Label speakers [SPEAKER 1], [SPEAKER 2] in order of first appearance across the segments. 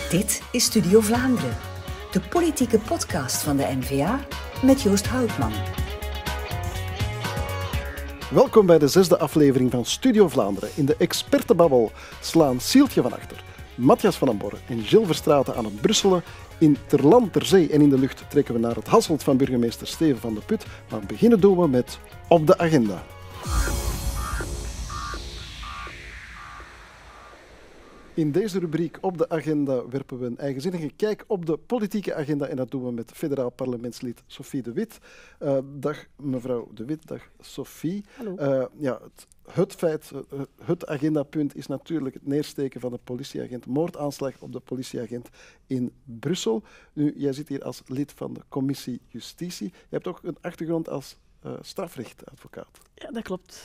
[SPEAKER 1] Dit is Studio Vlaanderen, de politieke podcast van de N-VA met Joost Houtman.
[SPEAKER 2] Welkom bij de 6e aflevering van Studio Vlaanderen. In de expertenbabbel slaan Sieltje van Achter, Matthias van den Borre en Gilles Verstraeten aan het brusselen. In ter land, ter zee en in de lucht trekken we naar het Hasselt van burgemeester Steven van de Put. Maar beginnen doen we met Op de Agenda. In deze rubriek Op de Agenda werpen we een eigenzinnige kijk op de politieke agenda en dat doen we met federaal parlementslid Sophie de Wit. Dag mevrouw de Wit, dag Sophie.
[SPEAKER 3] Hallo.
[SPEAKER 2] Het agendapunt is natuurlijk het neersteken van de politieagent, moordaanslag op de politieagent in Brussel. Nu, jij zit hier als lid van de commissie Justitie. Je hebt ook een achtergrond als strafrechtadvocaat.
[SPEAKER 3] Ja, dat klopt.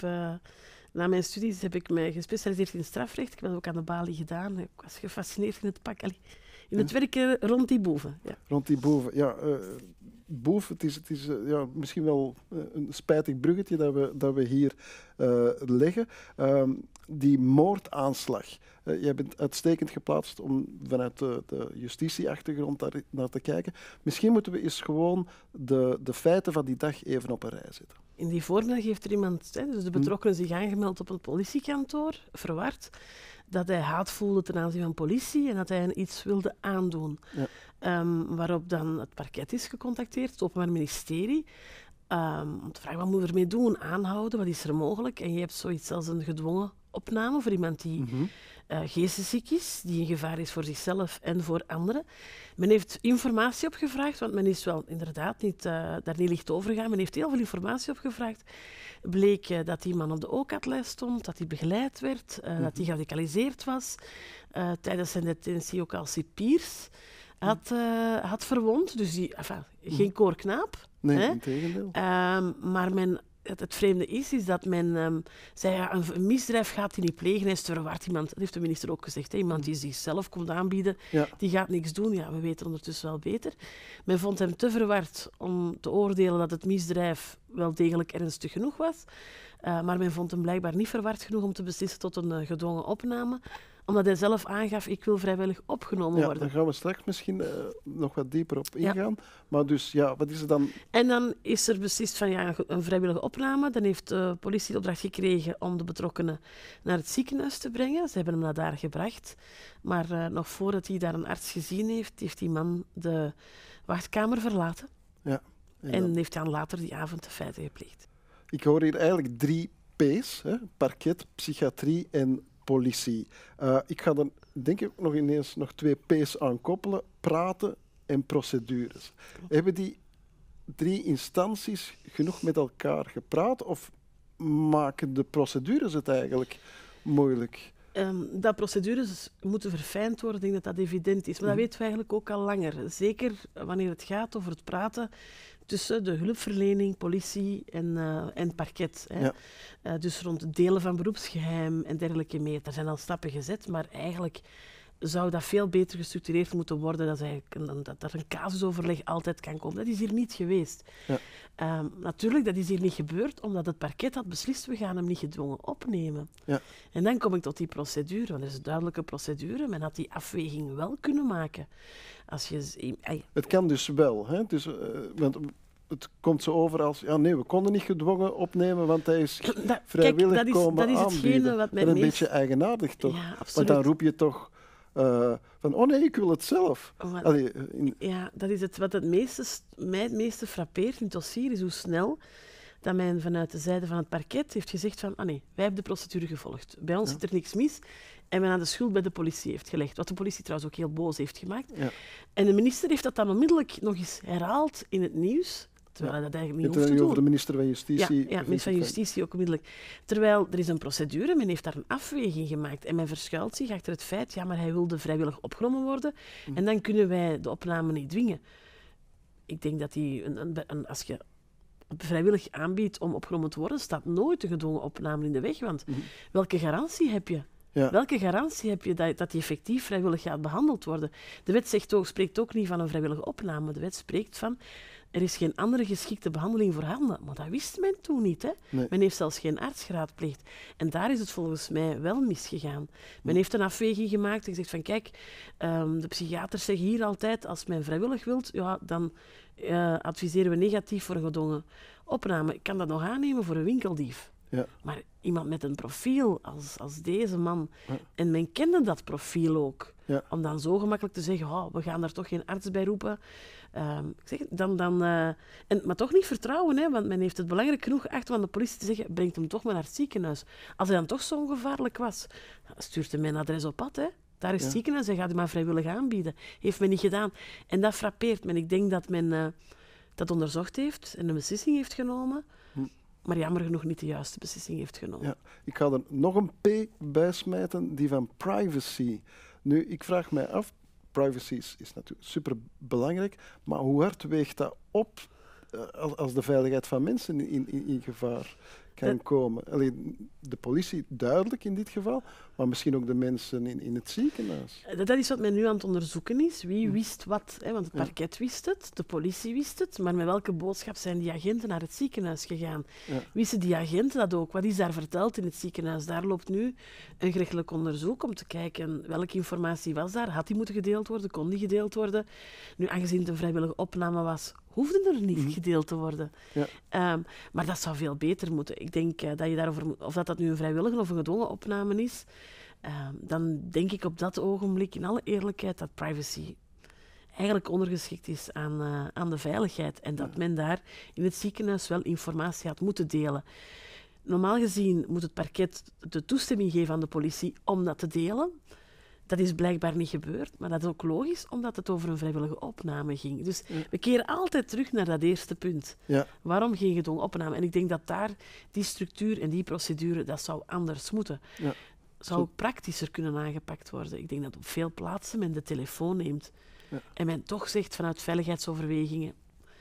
[SPEAKER 3] Na mijn studies heb ik mij gespecialiseerd in strafrecht. Ik heb dat ook aan de balie gedaan. Ik was gefascineerd in het pak. In het werken rond die boeven. Ja.
[SPEAKER 2] Rond die boeven, ja. Boef, het is misschien wel een spijtig bruggetje dat we hier leggen. Die moordaanslag. Jij bent uitstekend geplaatst om vanuit de justitieachtergrond naar te kijken. Misschien moeten we eens gewoon de feiten van die dag even op een rij zetten.
[SPEAKER 3] In die voormiddag heeft er iemand, dus de betrokkenen, zich aangemeld op een politiekantoor, verward, dat hij haat voelde ten aanzien van politie en dat hij hen iets wilde aandoen. Ja. Waarop dan het parket is gecontacteerd, het Openbaar Ministerie, om te vragen wat moet er mee doen, aanhouden, wat is er mogelijk. En je hebt zoiets als een gedwongen opname voor iemand die geestesziek is, die een gevaar is voor zichzelf en voor anderen. Men heeft informatie opgevraagd, want men is wel inderdaad daar niet licht over gegaan. Men heeft heel veel informatie opgevraagd. Bleek dat die man op de OCAT-lijst stond, dat hij begeleid werd, dat hij geradicaliseerd was. Tijdens zijn detentie ook al cipiers had verwond. Dus geen koorknaap.
[SPEAKER 2] Nee, integendeel.
[SPEAKER 3] Maar het vreemde is dat men zei, een misdrijf gaat hij niet plegen, hij is te verward iemand. Dat heeft de minister ook gezegd. Hè? Iemand die zichzelf komt aanbieden, die gaat niks doen. Ja, we weten ondertussen wel beter. Men vond hem te verward om te oordelen dat het misdrijf wel degelijk ernstig genoeg was. Maar men vond hem blijkbaar niet verward genoeg om te beslissen tot een gedwongen opname, omdat hij zelf aangaf, ik wil vrijwillig opgenomen worden.
[SPEAKER 2] Daar gaan we straks misschien nog wat dieper op ingaan. Ja. Maar dus, wat is er dan?
[SPEAKER 3] En dan is er beslist van een vrijwillige opname. Dan heeft de politie de opdracht gekregen om de betrokkenen naar het ziekenhuis te brengen. Ze hebben hem naar daar gebracht. Maar nog voordat hij daar een arts gezien heeft, heeft die man de wachtkamer verlaten. Ja. En heeft dan later die avond de feiten gepleegd.
[SPEAKER 2] Ik hoor hier eigenlijk 3 P's, hè? Parket, psychiatrie en politie. Ik ga er denk ik nog 2 P's aan koppelen. Praten en procedures. Hebben die 3 instanties genoeg met elkaar gepraat of maken de procedures het eigenlijk moeilijk?
[SPEAKER 3] Dat procedures moeten verfijnd worden, ik denk dat dat evident is. Maar dat weten we eigenlijk ook al langer. Zeker wanneer het gaat over het praten tussen de hulpverlening, politie en parket. Hè. Ja. Dus rond het delen van beroepsgeheim en dergelijke meer. Er zijn al stappen gezet, maar eigenlijk zou dat veel beter gestructureerd moeten worden, dat een casusoverleg altijd kan komen. Dat is hier niet geweest. Ja. Natuurlijk, dat is hier niet gebeurd, omdat het parket had beslist, we gaan hem niet gedwongen opnemen. Ja. En dan kom ik tot die procedure, want er is een duidelijke procedure. Men had die afweging wel kunnen maken.
[SPEAKER 2] Het kan dus wel, hè? Dus, want het komt zo over als, we konden niet gedwongen opnemen, want hij is vrijwillig komen aanbieden. Dat is een beetje eigenaardig, toch?
[SPEAKER 3] Ja, absoluut.
[SPEAKER 2] Want dan roep je toch van, ik wil het zelf.
[SPEAKER 3] Ja, dat is wat mij het meeste frappeert in het dossier, is hoe snel dat men vanuit de zijde van het parket heeft gezegd van, wij hebben de procedure gevolgd. Bij ons zit er niks mis. En men aan de schuld bij de politie heeft gelegd. Wat de politie trouwens ook heel boos heeft gemaakt. Ja. En de minister heeft dat dan onmiddellijk nog eens herhaald in het nieuws. Terwijl hij dat eigenlijk niet hoeft te doen.
[SPEAKER 2] Over de minister van Justitie.
[SPEAKER 3] Ja, minister van Justitie ook onmiddellijk. Terwijl er is een procedure, men heeft daar een afweging gemaakt. En men verschuilt zich achter het feit, maar hij wilde vrijwillig opgenomen worden. En dan kunnen wij de opname niet dwingen. Ik denk dat als je vrijwillig aanbiedt om opgenomen te worden, staat nooit een gedwongen opname in de weg. Want welke garantie heb je? Ja. Welke garantie heb je dat die effectief vrijwillig gaat behandeld worden? De wet spreekt ook niet van een vrijwillige opname. De wet spreekt van Er is geen andere geschikte behandeling voorhanden. Maar dat wist men toen niet. Hè?
[SPEAKER 2] Nee.
[SPEAKER 3] Men heeft zelfs geen arts geraadpleegd. En daar is het volgens mij wel misgegaan. Men heeft een afweging gemaakt en gezegd van kijk, de psychiaters zeggen hier altijd, als men vrijwillig wilt, ja, dan adviseren we negatief voor een gedwongen opname. Ik kan dat nog aannemen voor een winkeldief.
[SPEAKER 2] Ja.
[SPEAKER 3] Maar iemand met een profiel als deze man, en men kende dat profiel ook, om dan zo gemakkelijk te zeggen, oh, we gaan daar toch geen arts bij roepen. Maar toch niet vertrouwen, hè, want men heeft het belangrijk genoeg achter van de politie te zeggen, brengt hem toch maar naar het ziekenhuis. Als hij dan toch zo ongevaarlijk was, stuurt hij mijn adres op pad, hè. Daar is het ziekenhuis, hij gaat u maar vrijwillig aanbieden. Heeft men niet gedaan. En dat frappeert men. Ik denk dat men dat onderzocht heeft en een beslissing heeft genomen, maar jammer genoeg niet de juiste beslissing heeft genomen.
[SPEAKER 2] Ja. Ik ga er nog een P bij smijten, die van privacy. Nu, ik vraag mij af, privacy is natuurlijk superbelangrijk, maar hoe hard weegt dat op als de veiligheid van mensen in gevaar kan komen? Allee, de politie duidelijk in dit geval, maar misschien ook de mensen in het ziekenhuis.
[SPEAKER 3] Dat is wat men nu aan het onderzoeken is. Wie wist wat? Hè? Want het parket wist het, de politie wist het, maar met welke boodschap zijn die agenten naar het ziekenhuis gegaan? Ja. Wisten die agenten dat ook? Wat is daar verteld in het ziekenhuis? Daar loopt nu een gerechtelijk onderzoek om te kijken welke informatie was daar. Had die moeten gedeeld worden? Kon die gedeeld worden? Nu, aangezien het een vrijwillige opname was, hoefde er niet gedeeld te worden. Ja. Maar dat zou veel beter moeten. Ik denk dat je daarover, of dat nu een vrijwillige of een gedwongen opname is, dan denk ik op dat ogenblik, in alle eerlijkheid, dat privacy eigenlijk ondergeschikt is aan de veiligheid. En dat men daar in het ziekenhuis wel informatie had moeten delen. Normaal gezien moet het parket de toestemming geven aan de politie om dat te delen. Dat is blijkbaar niet gebeurd, maar dat is ook logisch, omdat het over een vrijwillige opname ging. Dus we keren altijd terug naar dat eerste punt. Ja. Waarom geen gedwongen opname? En ik denk dat daar die structuur en die procedure, dat zou anders moeten. Ja. Zou ook praktischer kunnen aangepakt worden. Ik denk dat op veel plaatsen men de telefoon neemt en men toch zegt vanuit veiligheidsoverwegingen,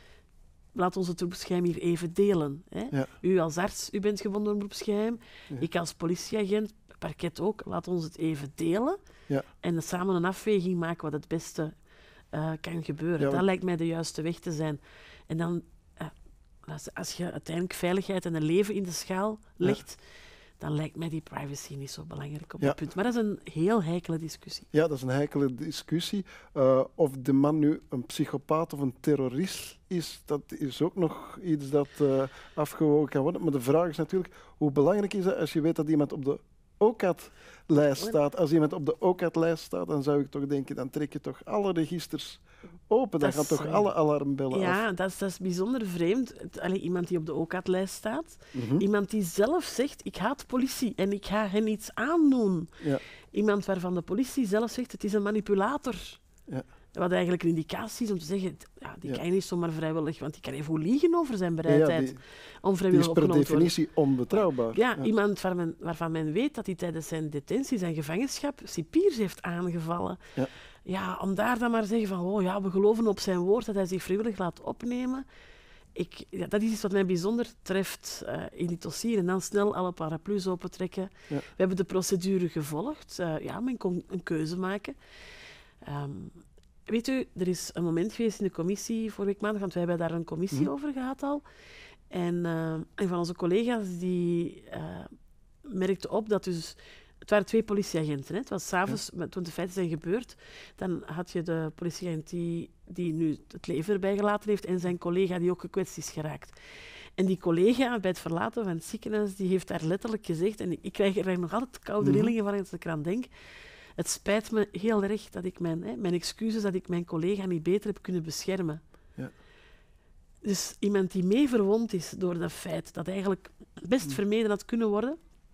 [SPEAKER 3] laat ons het beroepsgeheim hier even delen. Hè? Ja. U als arts, u bent gebonden door een beroepsgeheim. Ja. Ik als politieagent, parket ook, laat ons het even delen. Ja. En samen een afweging maken wat het beste kan gebeuren. Ja, dat lijkt mij de juiste weg te zijn. En dan, als je uiteindelijk veiligheid en een leven in de schaal legt, dan lijkt mij die privacy niet zo belangrijk op dat punt. Maar dat is een heel heikele discussie.
[SPEAKER 2] Ja, dat is een heikele discussie. Of de man nu een psychopaat of een terrorist is, dat is ook nog iets dat afgewogen kan worden. Maar de vraag is natuurlijk, hoe belangrijk is dat als je weet dat iemand op de OCAT-lijst staat? Als iemand op de OCAT-lijst staat, dan zou ik toch denken, dan trek je toch alle registers open. Dan gaan toch alle alarmbellen af.
[SPEAKER 3] Ja, dat is bijzonder vreemd. Iemand die op de OCAT-lijst staat. Iemand die zelf zegt, ik haat politie en ik ga hen iets aandoen. Ja. Iemand waarvan de politie zelf zegt, het is een manipulator. Ja. Wat eigenlijk een indicatie is om te zeggen, die kan je niet zomaar vrijwillig, want die kan even liegen over zijn bereidheid om vrijwillig opgenomen te worden.
[SPEAKER 2] Die is per definitie onbetrouwbaar.
[SPEAKER 3] Ja, iemand waarvan men weet dat hij tijdens zijn detentie, zijn gevangenschap, cipiers heeft aangevallen. Ja. Ja, om daar dan maar te zeggen van, we geloven op zijn woord dat hij zich vrijwillig laat opnemen. Dat is iets wat mij bijzonder treft in dit dossier. En dan snel alle paraplu's opentrekken. Ja. We hebben de procedure gevolgd. Men kon een keuze maken. Weet u, er is een moment geweest in de commissie vorige week maandag, want wij hebben daar een commissie over gehad al. En een van onze collega's die merkte op dat dus... Het waren 2 politieagenten. Hè. Het was 's avonds, toen de feiten zijn gebeurd, dan had je de politieagent die nu het leven erbij gelaten heeft en zijn collega die ook gekwetst is geraakt. En die collega, bij het verlaten van het ziekenhuis, die heeft daar letterlijk gezegd, en ik krijg er nog altijd koude rillingen van als ik eraan denk, het spijt me heel erg dat ik mijn excuses dat ik mijn collega niet beter heb kunnen beschermen. Ja. Dus iemand die mee verwond is door dat feit dat eigenlijk best vermeden had kunnen worden,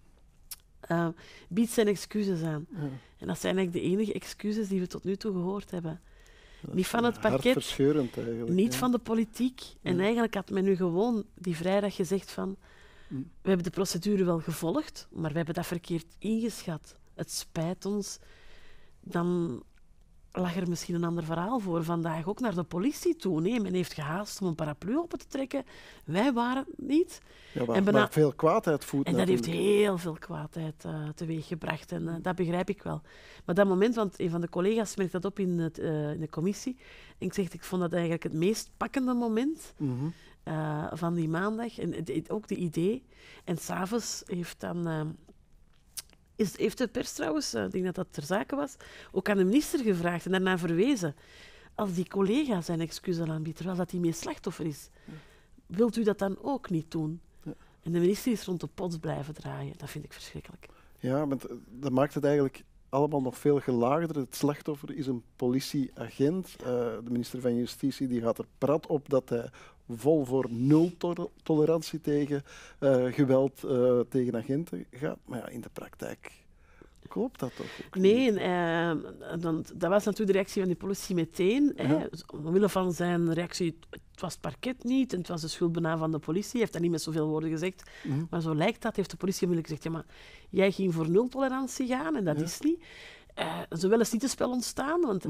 [SPEAKER 3] biedt zijn excuses aan. Ja. En dat zijn eigenlijk de enige excuses die we tot nu toe gehoord hebben. Niet van het parket, niet van de politiek. En eigenlijk had men nu gewoon die vrijdag gezegd van, we hebben de procedure wel gevolgd, maar we hebben dat verkeerd ingeschat. Het spijt ons. Dan lag er misschien een ander verhaal voor. Vandaag ook naar de politie toe. Nee, men heeft gehaast om een paraplu open te trekken. Wij waren het niet.
[SPEAKER 2] Ja, maar veel kwaadheid voedt.
[SPEAKER 3] En dat heeft heel veel kwaadheid teweeggebracht. En dat begrijp ik wel. Maar dat moment, want een van de collega's merkte dat op in de commissie. En ik vond dat eigenlijk het meest pakkende moment van die maandag. En ook de idee. En s'avonds heeft dan... heeft de pers trouwens, ik denk dat dat ter zake was, ook aan de minister gevraagd en daarna verwezen. Als die collega zijn excuses aanbiedt, terwijl dat hij meer slachtoffer is, wilt u dat dan ook niet doen? Ja. En de minister is rond de pot blijven draaien. Dat vind ik verschrikkelijk.
[SPEAKER 2] Ja, maar dat maakt het eigenlijk allemaal nog veel gelaagder. Het slachtoffer is een politieagent. De minister van Justitie die gaat er prat op dat hij vol voor nul tolerantie tegen geweld tegen agenten gaat. Maar ja, in de praktijk klopt dat toch ook
[SPEAKER 3] Nee,
[SPEAKER 2] niet?
[SPEAKER 3] Dat was natuurlijk de reactie van die politie meteen. Omwille van zijn reactie, het was het parket niet en het was de schuld bijna van de politie. Hij heeft dat niet met zoveel woorden gezegd, maar zo lijkt dat. Heeft de politie onmiddellijk gezegd, ja, maar jij ging voor nul tolerantie gaan en dat is niet. Zo wel eens niet te spel ontstaan, want...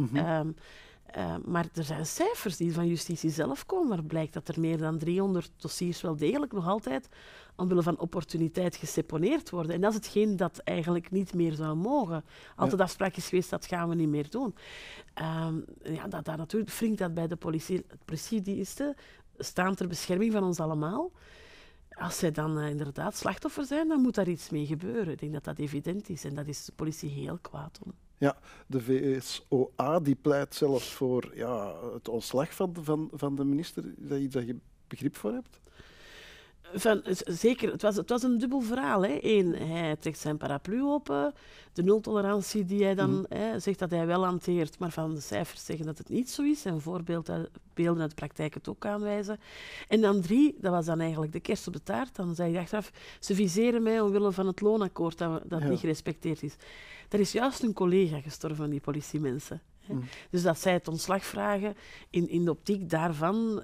[SPEAKER 3] maar er zijn cijfers die van justitie zelf komen, waar blijkt dat er meer dan 300 dossiers wel degelijk nog altijd omwille van opportuniteit geseponeerd worden. En dat is hetgeen dat eigenlijk niet meer zou mogen. Altijd afspraak is geweest, dat gaan we niet meer doen. Dat natuurlijk wringt dat bij de politiediensten, staan ter bescherming van ons allemaal. Als zij dan inderdaad slachtoffer zijn, dan moet daar iets mee gebeuren. Ik denk dat dat evident is en dat is de politie heel kwaad om.
[SPEAKER 2] Ja, de VSOA die pleit zelfs voor het ontslag van de minister. Is dat iets dat je begrip voor hebt?
[SPEAKER 3] Zeker, het was een dubbel verhaal. Hè. Eén, hij trekt zijn paraplu open. De nultolerantie die hij dan zegt dat hij wel hanteert, maar van de cijfers zeggen dat het niet zo is. En voorbeelden uit de praktijk het ook aanwijzen. En dan 3, dat was dan eigenlijk de kerst op de taart. Dan zei hij achteraf, ze viseren mij omwille van het loonakkoord dat niet gerespecteerd is. Er is juist een collega gestorven, die politiemensen. Dus dat zij het ontslag vragen in de optiek daarvan,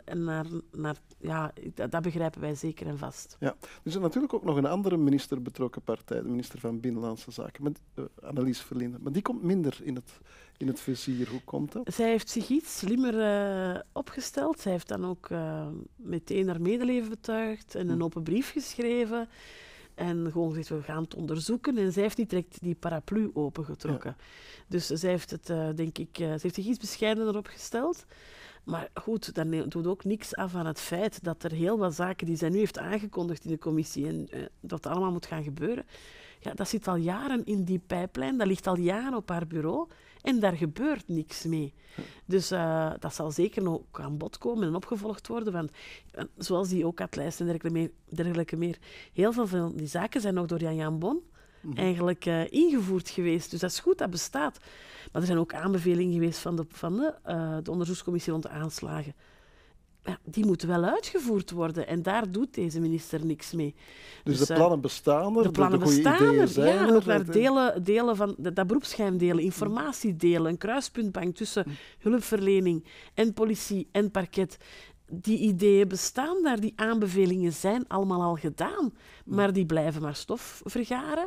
[SPEAKER 3] dat begrijpen wij zeker en vast.
[SPEAKER 2] Ja, er is natuurlijk ook nog een andere minister betrokken partij, de minister van Binnenlandse Zaken, Annelies Verlinde. Maar die komt minder in het vizier. Hoe komt dat?
[SPEAKER 3] Zij heeft zich iets slimmer opgesteld. Zij heeft dan ook meteen haar medeleven betuigd en een open brief geschreven. En gewoon gezegd, we gaan het onderzoeken. En zij heeft niet direct die paraplu opengetrokken. Ja. Dus zij heeft het, ze heeft zich iets bescheidener opgesteld. Maar goed, dat doet ook niks af aan het feit dat er heel wat zaken die zij nu heeft aangekondigd in de commissie en dat allemaal moet gaan gebeuren. Ja, dat zit al jaren in die pijplijn, dat ligt al jaren op haar bureau en daar gebeurt niks mee. Dus dat zal zeker nog aan bod komen en opgevolgd worden, want zoals die OCAT-lijst en dergelijke meer, heel veel van die zaken zijn nog door Jan Bon eigenlijk ingevoerd geweest. Dus dat is goed, dat bestaat. Maar er zijn ook aanbevelingen geweest van de onderzoekscommissie rond de aanslagen. Ja, die moeten wel uitgevoerd worden. En daar doet deze minister niks mee.
[SPEAKER 2] Dus de plannen bestaan er,
[SPEAKER 3] de plannen
[SPEAKER 2] bestaan
[SPEAKER 3] er,
[SPEAKER 2] zijn
[SPEAKER 3] ja, en ook naar delen van dat beroepsgeheim delen, informatie delen, een kruispuntbank tussen hulpverlening en politie en parket. Die ideeën bestaan daar, die aanbevelingen zijn allemaal al gedaan, maar die blijven maar stof vergaren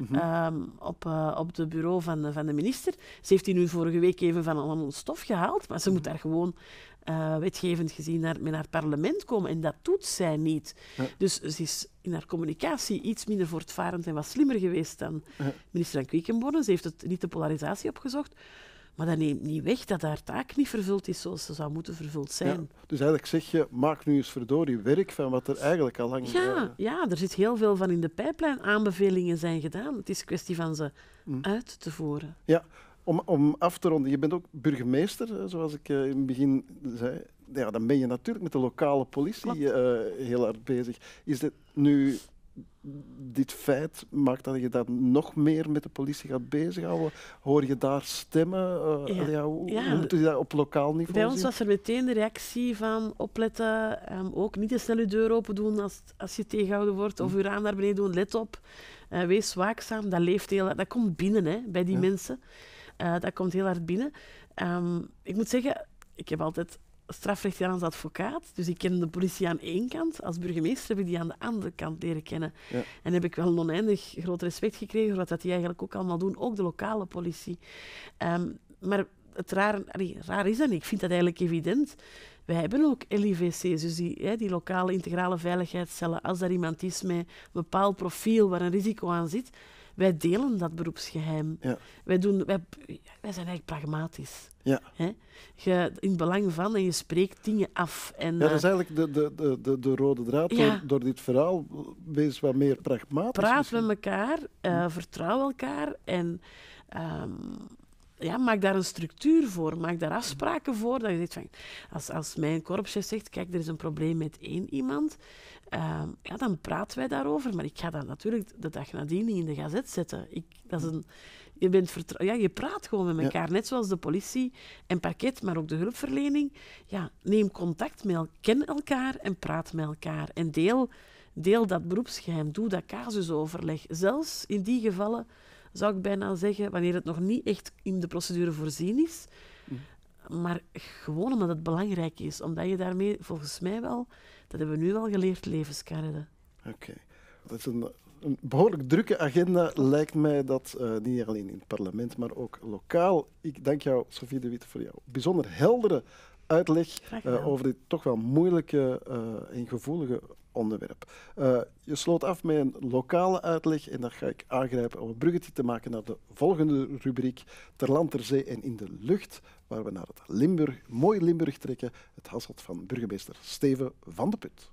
[SPEAKER 3] op de bureau van de minister. Ze heeft die nu vorige week even van allemaal stof gehaald, maar ze moet daar gewoon wetgevend gezien met haar parlement komen en dat doet zij niet. Ja. Dus ze is in haar communicatie iets minder voortvarend en wat slimmer geweest dan minister van Quickenborne. Ze heeft niet de polarisatie opgezocht. Maar dat neemt niet weg dat haar taak niet vervuld is zoals ze zou moeten vervuld zijn.
[SPEAKER 2] Ja, dus eigenlijk zeg je, maak nu eens verdorie werk van wat er eigenlijk al lang...
[SPEAKER 3] Ja, er zit heel veel van in de pijplijn. Aanbevelingen zijn gedaan. Het is een kwestie van ze uit te voeren.
[SPEAKER 2] Ja, om af te ronden. Je bent ook burgemeester, zoals ik in het begin zei. Ja, dan ben je natuurlijk met de lokale politie heel hard bezig. Is dit nu... Dit feit maakt dat je dan nog meer met de politie gaat bezighouden? Hoor je daar stemmen? Hoe moet je dat op lokaal niveau
[SPEAKER 3] Bij ons
[SPEAKER 2] zien?
[SPEAKER 3] was er meteen de reactie van opletten, ook niet te snel je deur open doen als je tegengehouden wordt, of je raam naar beneden doen, let op, wees waakzaam. Dat leeft dat komt binnen bij die mensen. Dat komt heel hard binnen. Ik moet zeggen, ik heb altijd strafrecht gedaan als advocaat, dus ik ken de politie aan één kant. Als burgemeester heb ik die aan de andere kant leren kennen. Ja. En heb ik wel een oneindig groot respect gekregen voor wat die eigenlijk ook allemaal doen, ook de lokale politie. Maar het raar is dat niet. Ik vind dat eigenlijk evident. Wij hebben ook LIVC's, dus die lokale integrale veiligheidscellen. Als er iemand is met een bepaald profiel waar een risico aan zit, wij delen dat beroepsgeheim. Ja. Wij zijn eigenlijk pragmatisch.
[SPEAKER 2] Ja.
[SPEAKER 3] Hè? In het belang van en je spreekt dingen af. En,
[SPEAKER 2] dat is eigenlijk de rode draad door dit verhaal. Wees wat meer pragmatisch.
[SPEAKER 3] Praat met elkaar, vertrouw elkaar en maak daar een structuur voor. Maak daar afspraken voor. Dat je zegt van, als mijn korpschef zegt, kijk, er is een probleem met 1 iemand, dan praten wij daarover. Maar ik ga dat natuurlijk de dag nadien niet in de gazet zetten. Je praat gewoon met elkaar, net zoals de politie en parket, maar ook de hulpverlening. Ja, neem contact met elkaar, ken elkaar en praat met elkaar. En deel dat beroepsgeheim, doe dat casusoverleg. Zelfs in die gevallen zou ik bijna zeggen, wanneer het nog niet echt in de procedure voorzien is, maar gewoon omdat het belangrijk is. Omdat je daarmee, volgens mij wel, dat hebben we nu wel geleerd, levens kan redden.
[SPEAKER 2] Oké. Dat is een behoorlijk drukke agenda, lijkt mij dat, niet alleen in het parlement, maar ook lokaal. Ik dank jou, Sophie de Witte, voor jouw bijzonder heldere uitleg over dit toch wel moeilijke en gevoelige onderwerp. Je sloot af met een lokale uitleg en daar ga ik aangrijpen om een bruggetje te maken naar de volgende rubriek, ter land, ter zee en in de lucht, waar we naar het mooie Limburg trekken, het Hasselt van burgemeester Steven van de Put.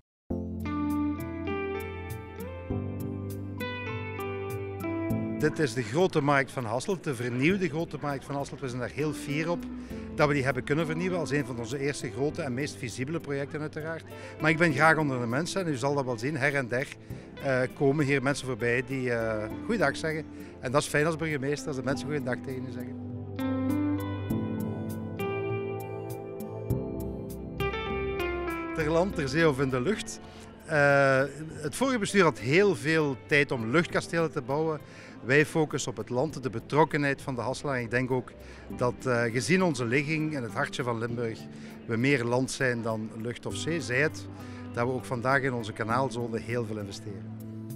[SPEAKER 4] Dit is de grote markt van Hasselt, de vernieuwde grote markt van Hasselt. We zijn daar heel fier op dat we die hebben kunnen vernieuwen als een van onze eerste grote en meest visibele projecten uiteraard. Maar ik ben graag onder de mensen en u zal dat wel zien, her en der komen hier mensen voorbij die goeiedag zeggen. En dat is fijn als burgemeester, als de mensen goeiedag tegen u zeggen. Ter land, ter zee of in de lucht. Het vorige bestuur had heel veel tijd om luchtkastelen te bouwen. Wij focussen op het land, de betrokkenheid van de Hasselaar. Ik denk ook dat gezien onze ligging in het hartje van Limburg we meer land zijn dan lucht of zee. Zij het dat we ook vandaag in onze kanaalzone heel veel investeren.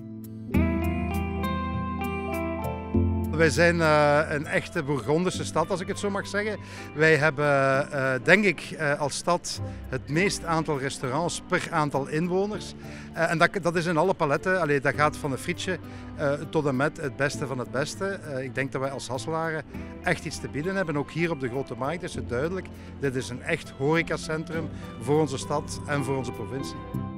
[SPEAKER 4] Wij zijn een echte Bourgondische stad, als ik het zo mag zeggen. Wij hebben, denk ik, als stad het meest aantal restaurants per aantal inwoners. En dat is in alle paletten. Allee, dat gaat van een frietje tot en met het beste van het beste. Ik denk dat wij als Hasselaren echt iets te bieden hebben. Ook hier op de Grote Markt is het duidelijk. Dit is een echt horecacentrum voor onze stad en voor onze provincie.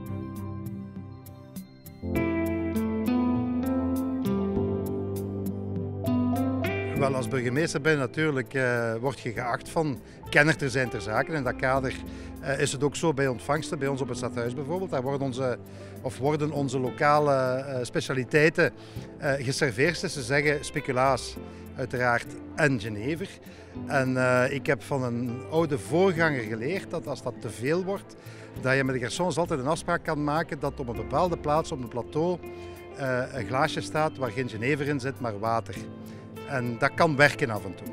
[SPEAKER 4] Wel, als burgemeester ben je natuurlijk, word je geacht van kenner te zijn ter zake. In dat kader is het ook zo bij ontvangsten, bij ons op het stadhuis bijvoorbeeld. Daar worden onze lokale specialiteiten geserveerd. Dus ze zeggen speculaas uiteraard en Genever. En ik heb van een oude voorganger geleerd dat als dat te veel wordt, dat je met de garçons altijd een afspraak kan maken dat op een bepaalde plaats op een plateau een glaasje staat waar geen Genever in zit, maar water. En dat kan werken af en toe.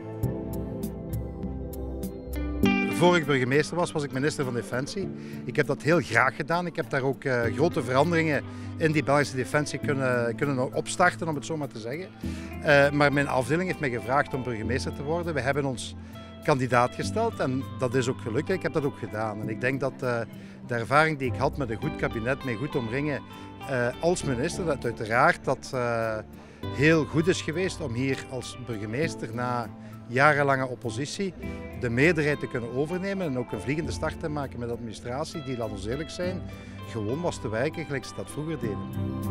[SPEAKER 4] Voor ik burgemeester was ik minister van Defensie. Ik heb dat heel graag gedaan. Ik heb daar ook grote veranderingen in die Belgische Defensie kunnen opstarten, om het zo maar te zeggen. Maar mijn afdeling heeft mij gevraagd om burgemeester te worden. We hebben ons kandidaat gesteld en dat is ook gelukt. Ik heb dat ook gedaan. En ik denk dat de ervaring die ik had met een goed kabinet, mij goed omringen als minister, dat uiteraard dat heel goed is geweest om hier als burgemeester na jarenlange oppositie de meerderheid te kunnen overnemen en ook een vliegende start te maken met de administratie die, laat ons eerlijk zijn, gewoon was te wijken gelijk ze dat vroeger deden.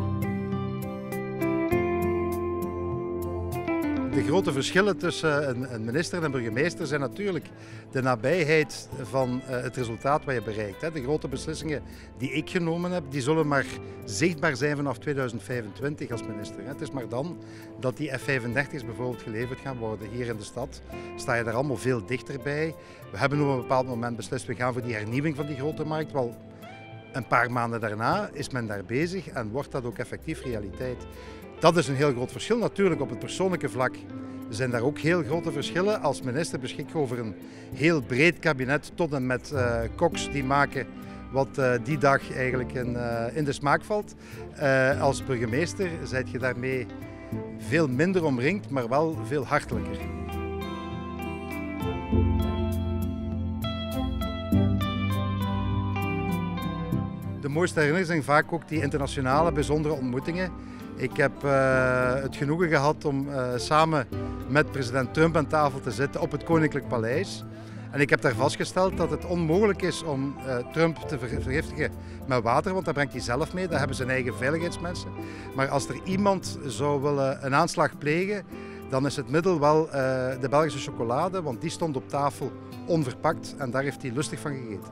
[SPEAKER 4] De grote verschillen tussen een minister en een burgemeester zijn natuurlijk de nabijheid van het resultaat wat je bereikt. De grote beslissingen die ik genomen heb, die zullen maar zichtbaar zijn vanaf 2025 als minister. Het is maar dan dat die F-35's bijvoorbeeld geleverd gaan worden hier in de stad. Sta je daar allemaal veel dichterbij. We hebben op een bepaald moment beslist, we gaan voor die hernieuwing van die grote markt. Wel, een paar maanden daarna is men daar bezig en wordt dat ook effectief realiteit. Dat is een heel groot verschil. Natuurlijk op het persoonlijke vlak zijn daar ook heel grote verschillen. Als minister beschik je over een heel breed kabinet tot en met koks die maken wat die dag eigenlijk in de smaak valt. Als burgemeester ben je daarmee veel minder omringd, maar wel veel hartelijker. mooiste herinneringen zijn vaak ook die internationale bijzondere ontmoetingen. Ik heb het genoegen gehad om samen met president Trump aan tafel te zitten op het Koninklijk Paleis. En ik heb daar vastgesteld dat het onmogelijk is om Trump te vergiftigen met water, want dat brengt hij zelf mee, dat hebben zijn eigen veiligheidsmensen. Maar als er iemand zou willen een aanslag plegen, dan is het middel wel de Belgische chocolade, want die stond op tafel onverpakt en daar heeft hij lustig van gegeten.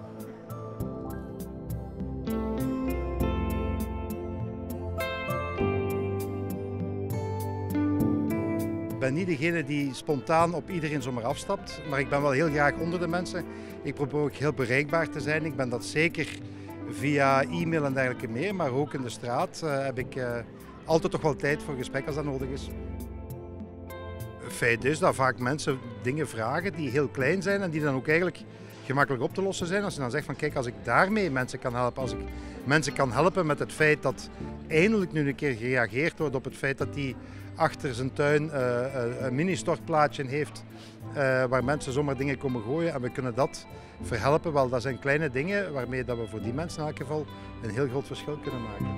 [SPEAKER 4] Ik ben niet degene die spontaan op iedereen zomaar afstapt, maar ik ben wel heel graag onder de mensen. Ik probeer ook heel bereikbaar te zijn. Ik ben dat zeker via e-mail en dergelijke meer, maar ook in de straat heb ik altijd toch wel tijd voor gesprek als dat nodig is. Het feit is dat vaak mensen dingen vragen die heel klein zijn en die dan ook eigenlijk gemakkelijk op te lossen zijn. Als je dan zegt van kijk, als ik daarmee mensen kan helpen, als ik mensen kan helpen met het feit dat eindelijk nu een keer gereageerd wordt op het feit dat die achter zijn tuin een mini-stortplaatje heeft waar mensen zomaar dingen komen gooien en we kunnen dat verhelpen. Wel, dat zijn kleine dingen waarmee dat we voor die mensen in elk geval een heel groot verschil kunnen maken.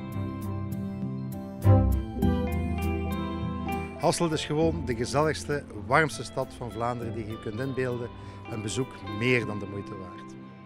[SPEAKER 4] Hasselt is gewoon de gezelligste, warmste stad van Vlaanderen die je kunt inbeelden. Een bezoek meer dan de moeite waard.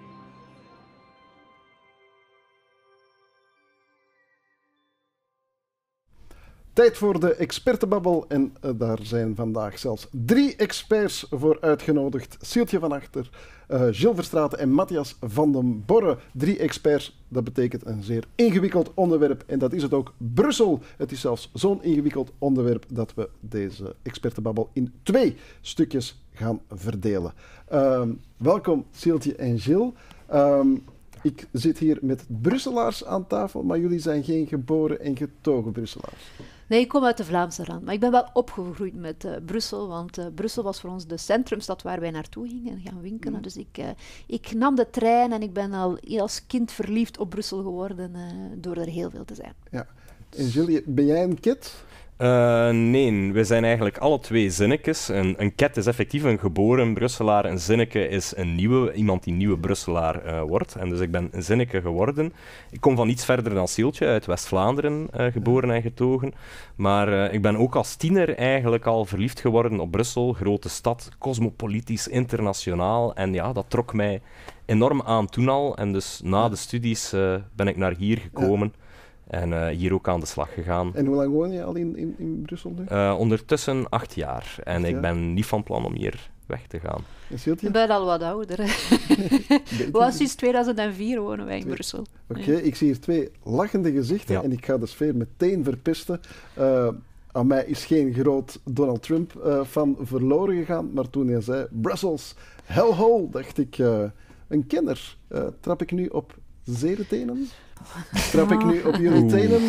[SPEAKER 2] Tijd voor de expertenbabbel en daar zijn vandaag zelfs 3 experts voor uitgenodigd. Sieltje van Achter, Gilles Verstraeten en Matthias van den Borre. 3 experts, dat betekent een zeer ingewikkeld onderwerp en dat is het ook. Brussel, het is zelfs zo'n ingewikkeld onderwerp dat we deze expertenbabbel in 2 stukjes gaan verdelen. Welkom Sieltje en Gilles. Ik zit hier met Brusselaars aan tafel, maar jullie zijn geen geboren en getogen Brusselaars.
[SPEAKER 5] Nee, ik kom uit de Vlaamse rand, maar ik ben wel opgegroeid met Brussel, want Brussel was voor ons de centrumstad waar wij naartoe gingen en gaan winkelen. Dus ik nam de trein en ik ben al als kind verliefd op Brussel geworden door er heel veel te zijn. Ja.
[SPEAKER 2] En Gilles, ben jij een kid?
[SPEAKER 6] Nee, we zijn eigenlijk alle 2 zinnekes. Een ket is effectief een geboren Brusselaar, een zinneke is iemand die nieuwe Brusselaar wordt. En dus ik ben een zinneke geworden. Ik kom van iets verder dan Sieltje, uit West-Vlaanderen geboren en getogen. Maar ik ben ook als tiener eigenlijk al verliefd geworden op Brussel, grote stad, cosmopolitisch, internationaal. En ja, dat trok mij enorm aan toen al. En dus na de studies ben ik naar hier gekomen. Ja. En hier ook aan de slag gegaan.
[SPEAKER 2] En hoe lang woon je al in Brussel nu?
[SPEAKER 6] Ondertussen 8 jaar. En ik ben niet van plan om hier weg te gaan.
[SPEAKER 5] Ik ben al wat ouder. Sinds 2004 wonen wij in Brussel.
[SPEAKER 2] Oké, ik zie hier 2 lachende gezichten en ik ga de sfeer meteen verpesten. Aan mij is geen groot Donald Trump fan verloren gegaan, maar toen hij zei Brussels, hellhole, dacht ik, een kenner. Trap ik nu op zere-tenen? Trap ik nu op jullie tenen?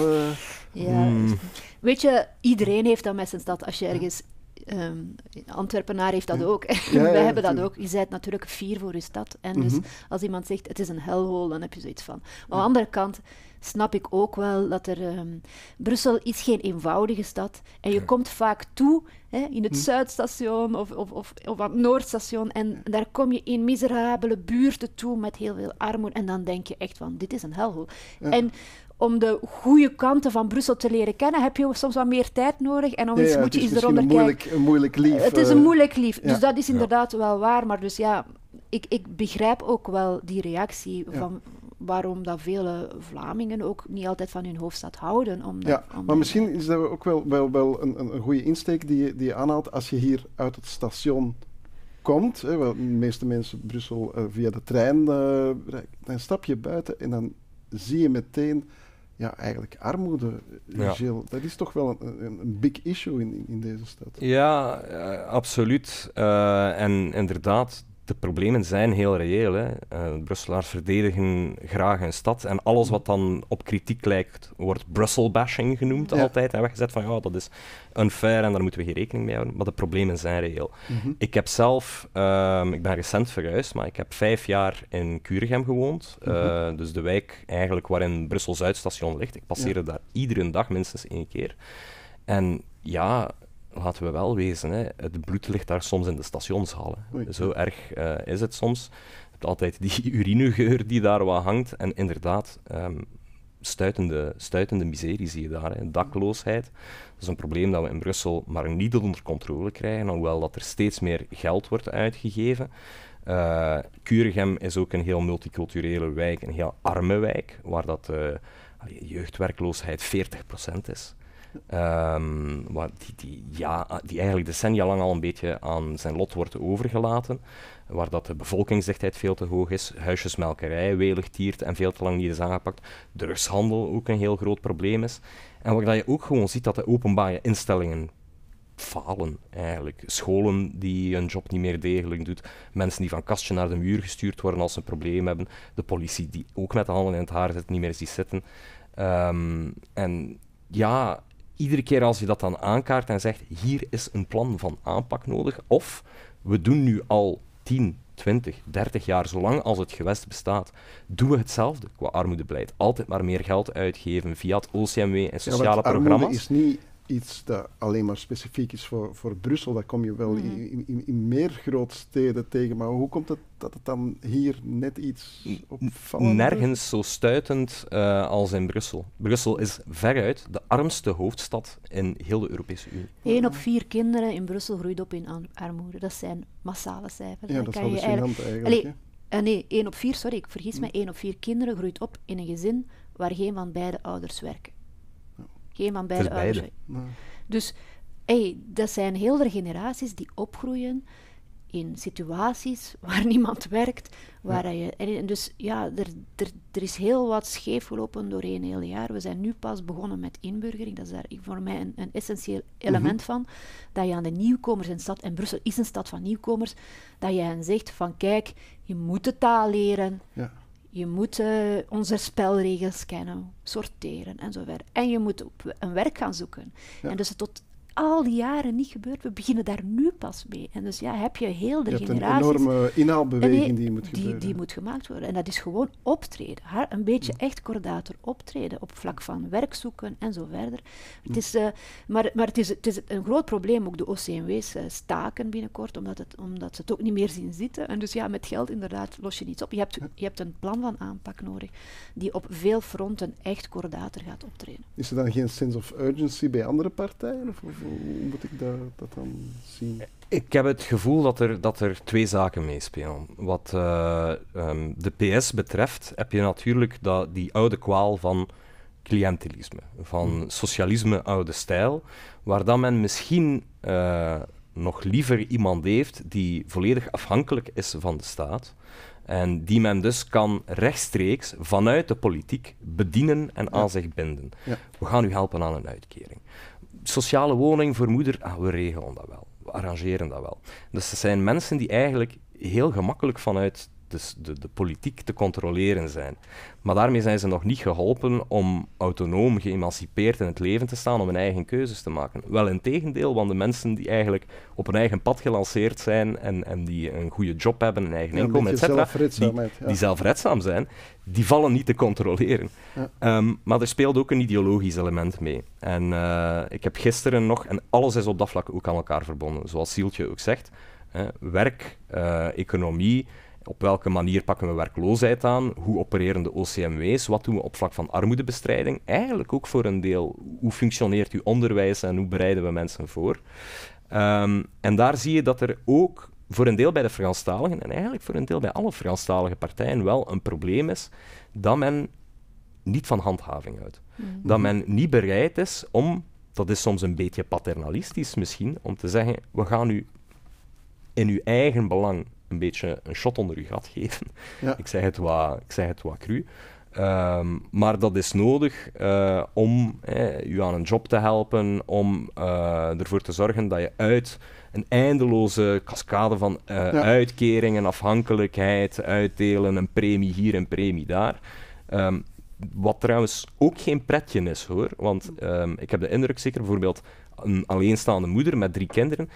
[SPEAKER 5] Weet je, iedereen heeft dat met zijn stad. Als je ergens... Antwerpenaar heeft dat ook. Wij hebben dat ook. Je bent natuurlijk fier voor je stad. En dus als iemand zegt, het is een hellhole, dan heb je zoiets van. Maar aan de andere kant snap ik ook wel dat Brussel is geen eenvoudige stad. En je komt vaak toe in het Zuidstation of aan het Noordstation. En daar kom je in miserabele buurten toe met heel veel armoede. En dan denk je echt van, dit is een hellhole. Ja. En om de goede kanten van Brussel te leren kennen, heb je soms wat meer tijd nodig. En dan moet je eens eronder kijken.
[SPEAKER 2] Een moeilijk lief.
[SPEAKER 5] Het is een moeilijk lief. Dus dat is inderdaad wel waar. Maar dus ja, ik begrijp ook wel die reactie van waarom dat vele Vlamingen ook niet altijd van hun hoofdstad houden.
[SPEAKER 2] Maar misschien is dat ook wel een goede insteek die je aanhaalt als je hier uit het station komt. De meeste mensen Brussel via de trein, dan stap je buiten en dan zie je meteen eigenlijk armoede, Gilles. Dat is toch wel een big issue in deze stad.
[SPEAKER 6] Ja, absoluut. En inderdaad, de problemen zijn heel reëel. Hè. Brusselaars verdedigen graag hun stad en alles wat dan op kritiek lijkt, wordt Brussel-bashing genoemd altijd en weggezet van dat is unfair en daar moeten we geen rekening mee houden. Maar de problemen zijn reëel. Ik heb zelf, ik ben recent verhuisd, maar ik heb 5 jaar in Kuregem gewoond. Dus de wijk eigenlijk waarin Brussel-Zuidstation ligt. Ik passeerde daar iedere dag minstens 1 keer. En ja, laten we wel wezen, het bloed ligt daar soms in de stationshallen. Zo erg is het soms. altijd die urinegeur die daar wat hangt. En inderdaad, stuitende miserie zie je daar. Hè. Dakloosheid, dat is een probleem dat we in Brussel maar niet onder controle krijgen, hoewel dat er steeds meer geld wordt uitgegeven. Kuregem is ook een heel multiculturele wijk, een heel arme wijk, waar dat jeugdwerkloosheid 40% is. Die eigenlijk decennia lang al een beetje aan zijn lot wordt overgelaten, waar dat de bevolkingsdichtheid veel te hoog is, huisjesmelkerij welig tiert en veel te lang niet is aangepakt, drugshandel ook een heel groot probleem is. En waar je ook gewoon ziet dat de openbare instellingen falen eigenlijk. Scholen die hun job niet meer degelijk doet, mensen die van kastje naar de muur gestuurd worden als ze een probleem hebben, de politie die ook met de handen in het haar zit, niet meer ziet zitten. En ja, iedere keer als je dat dan aankaart en zegt, hier is een plan van aanpak nodig, of we doen nu al 10, 20, 30 jaar, zolang als het gewest bestaat, doen we hetzelfde qua armoedebeleid. Altijd maar meer geld uitgeven via het OCMW en sociale programma's.
[SPEAKER 2] Armoede is niet iets dat alleen maar specifiek is voor Brussel. Dat kom je wel in meer grootsteden tegen. Maar hoe komt het dat het dan hier net iets opvallend is?
[SPEAKER 6] Nergens zo stuitend als in Brussel. Brussel is veruit de armste hoofdstad in heel de Europese Unie.
[SPEAKER 5] 1 op 4 kinderen in Brussel groeit op in armoede. Dat zijn massale cijfers.
[SPEAKER 2] Ja, dat is wel de gênant eigenlijk.
[SPEAKER 5] Nee, 1 op 4, sorry, ik vergis mij. 1 op 4 kinderen groeit op in een gezin waar geen van beide ouders werken. Geen van beide ouders.
[SPEAKER 2] Nee.
[SPEAKER 5] Dus dat zijn hele generaties die opgroeien in situaties waar niemand werkt. Dus ja, er is heel wat scheef gelopen doorheen heel jaar. We zijn nu pas begonnen met inburgering. Dat is daar voor mij een essentieel element van. Dat je aan de nieuwkomers in de stad, en Brussel is een stad van nieuwkomers, dat je hen zegt van kijk, je moet de taal leren. Ja. Je moet onze spelregels kennen, sorteren en zo verder. En je moet een werk gaan zoeken. Ja. En dus het tot al die jaren niet gebeurd. We beginnen daar nu pas mee. En dus ja, heb je heel de generaties...
[SPEAKER 2] Je hebt een enorme inhaalbeweging die moet gebeuren.
[SPEAKER 5] Die moet gemaakt worden. En dat is gewoon optreden. Een beetje echt kordater optreden op vlak van werk zoeken en zo verder. Het is, maar het is een groot probleem. Ook de OCMW's staken binnenkort, omdat ze het ook niet meer zien zitten. En dus ja, met geld inderdaad los je niets op. Je hebt een plan van aanpak nodig die op veel fronten echt kordater gaat optreden.
[SPEAKER 2] Is er dan geen sense of urgency bij andere partijen? Of hoe moet ik dat dan zien?
[SPEAKER 6] Ik heb het gevoel dat er twee zaken meespelen. Wat de PS betreft heb je natuurlijk die oude kwaal van cliëntelisme, van socialisme oude stijl, waar dan men misschien nog liever iemand heeft die volledig afhankelijk is van de staat en die men dus kan rechtstreeks vanuit de politiek bedienen en aan zich binden. Ja. We gaan u helpen aan een uitkering. Sociale woning voor moeder, we regelen dat wel. We arrangeren dat wel. Dus er zijn mensen die eigenlijk heel gemakkelijk vanuit de politiek te controleren zijn. Maar daarmee zijn ze nog niet geholpen om autonoom, geëmancipeerd in het leven te staan, om hun eigen keuzes te maken. Wel in tegendeel, want de mensen die eigenlijk op hun eigen pad gelanceerd zijn en die een goede job hebben, een eigen inkomen, etc., die zelfredzaam zijn, die vallen niet te controleren. Ja. Maar er speelt ook een ideologisch element mee. En ik heb gisteren nog, en alles is op dat vlak ook aan elkaar verbonden, zoals Sieltje ook zegt, werk, economie. Op welke manier pakken we werkloosheid aan? Hoe opereren de OCMW's? Wat doen we op vlak van armoedebestrijding? Eigenlijk ook voor een deel, hoe functioneert uw onderwijs en hoe bereiden we mensen voor? En daar zie je dat er ook voor een deel bij de Franstaligen en eigenlijk voor een deel bij alle Franstalige partijen wel een probleem is dat men niet van handhaving houdt. Mm-hmm. Dat men niet bereid is om, dat is soms een beetje paternalistisch misschien, om te zeggen, we gaan u in uw eigen belang een beetje een shot onder uw gat geven. Ja. Ik zeg het wat cru. Maar dat is nodig om u aan een job te helpen, om ervoor te zorgen dat je uit een eindeloze cascade van uitkeringen, afhankelijkheid, uitdelen, een premie hier, een premie daar. Wat trouwens ook geen pretje is, hoor. Want ik heb de indruk, zeker bijvoorbeeld een alleenstaande moeder met 3 kinderen,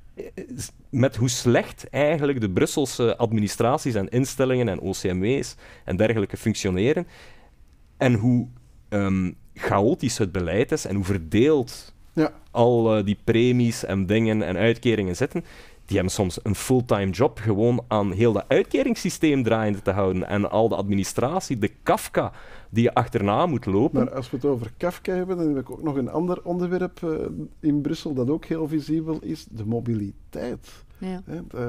[SPEAKER 6] met hoe slecht eigenlijk de Brusselse administraties en instellingen en OCMW's en dergelijke functioneren en hoe chaotisch het beleid is en hoe verdeeld al die premies en dingen en uitkeringen zitten, die hebben soms een fulltime job gewoon aan heel dat uitkeringssysteem draaiende te houden en al de administratie, de Kafka die je achterna moet lopen.
[SPEAKER 2] Maar als we het over Kafka hebben, dan heb ik ook nog een ander onderwerp in Brussel dat ook heel visibel is, de mobiliteit.
[SPEAKER 5] Ja.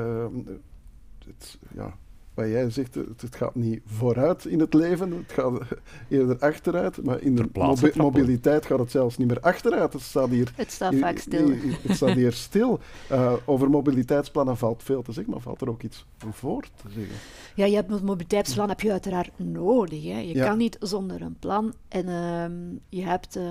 [SPEAKER 2] Wat jij zegt, het gaat niet vooruit in het leven, het gaat eerder achteruit, maar in de mobiliteit gaat het zelfs niet meer achteruit. Het staat
[SPEAKER 5] vaak stil.
[SPEAKER 2] Het staat hier stil. Over mobiliteitsplannen valt veel te zeggen, maar valt er ook iets voor te zeggen?
[SPEAKER 5] Ja, je hebt een mobiliteitsplan heb je uiteraard nodig. Hè. Je kan niet zonder een plan. En je hebt...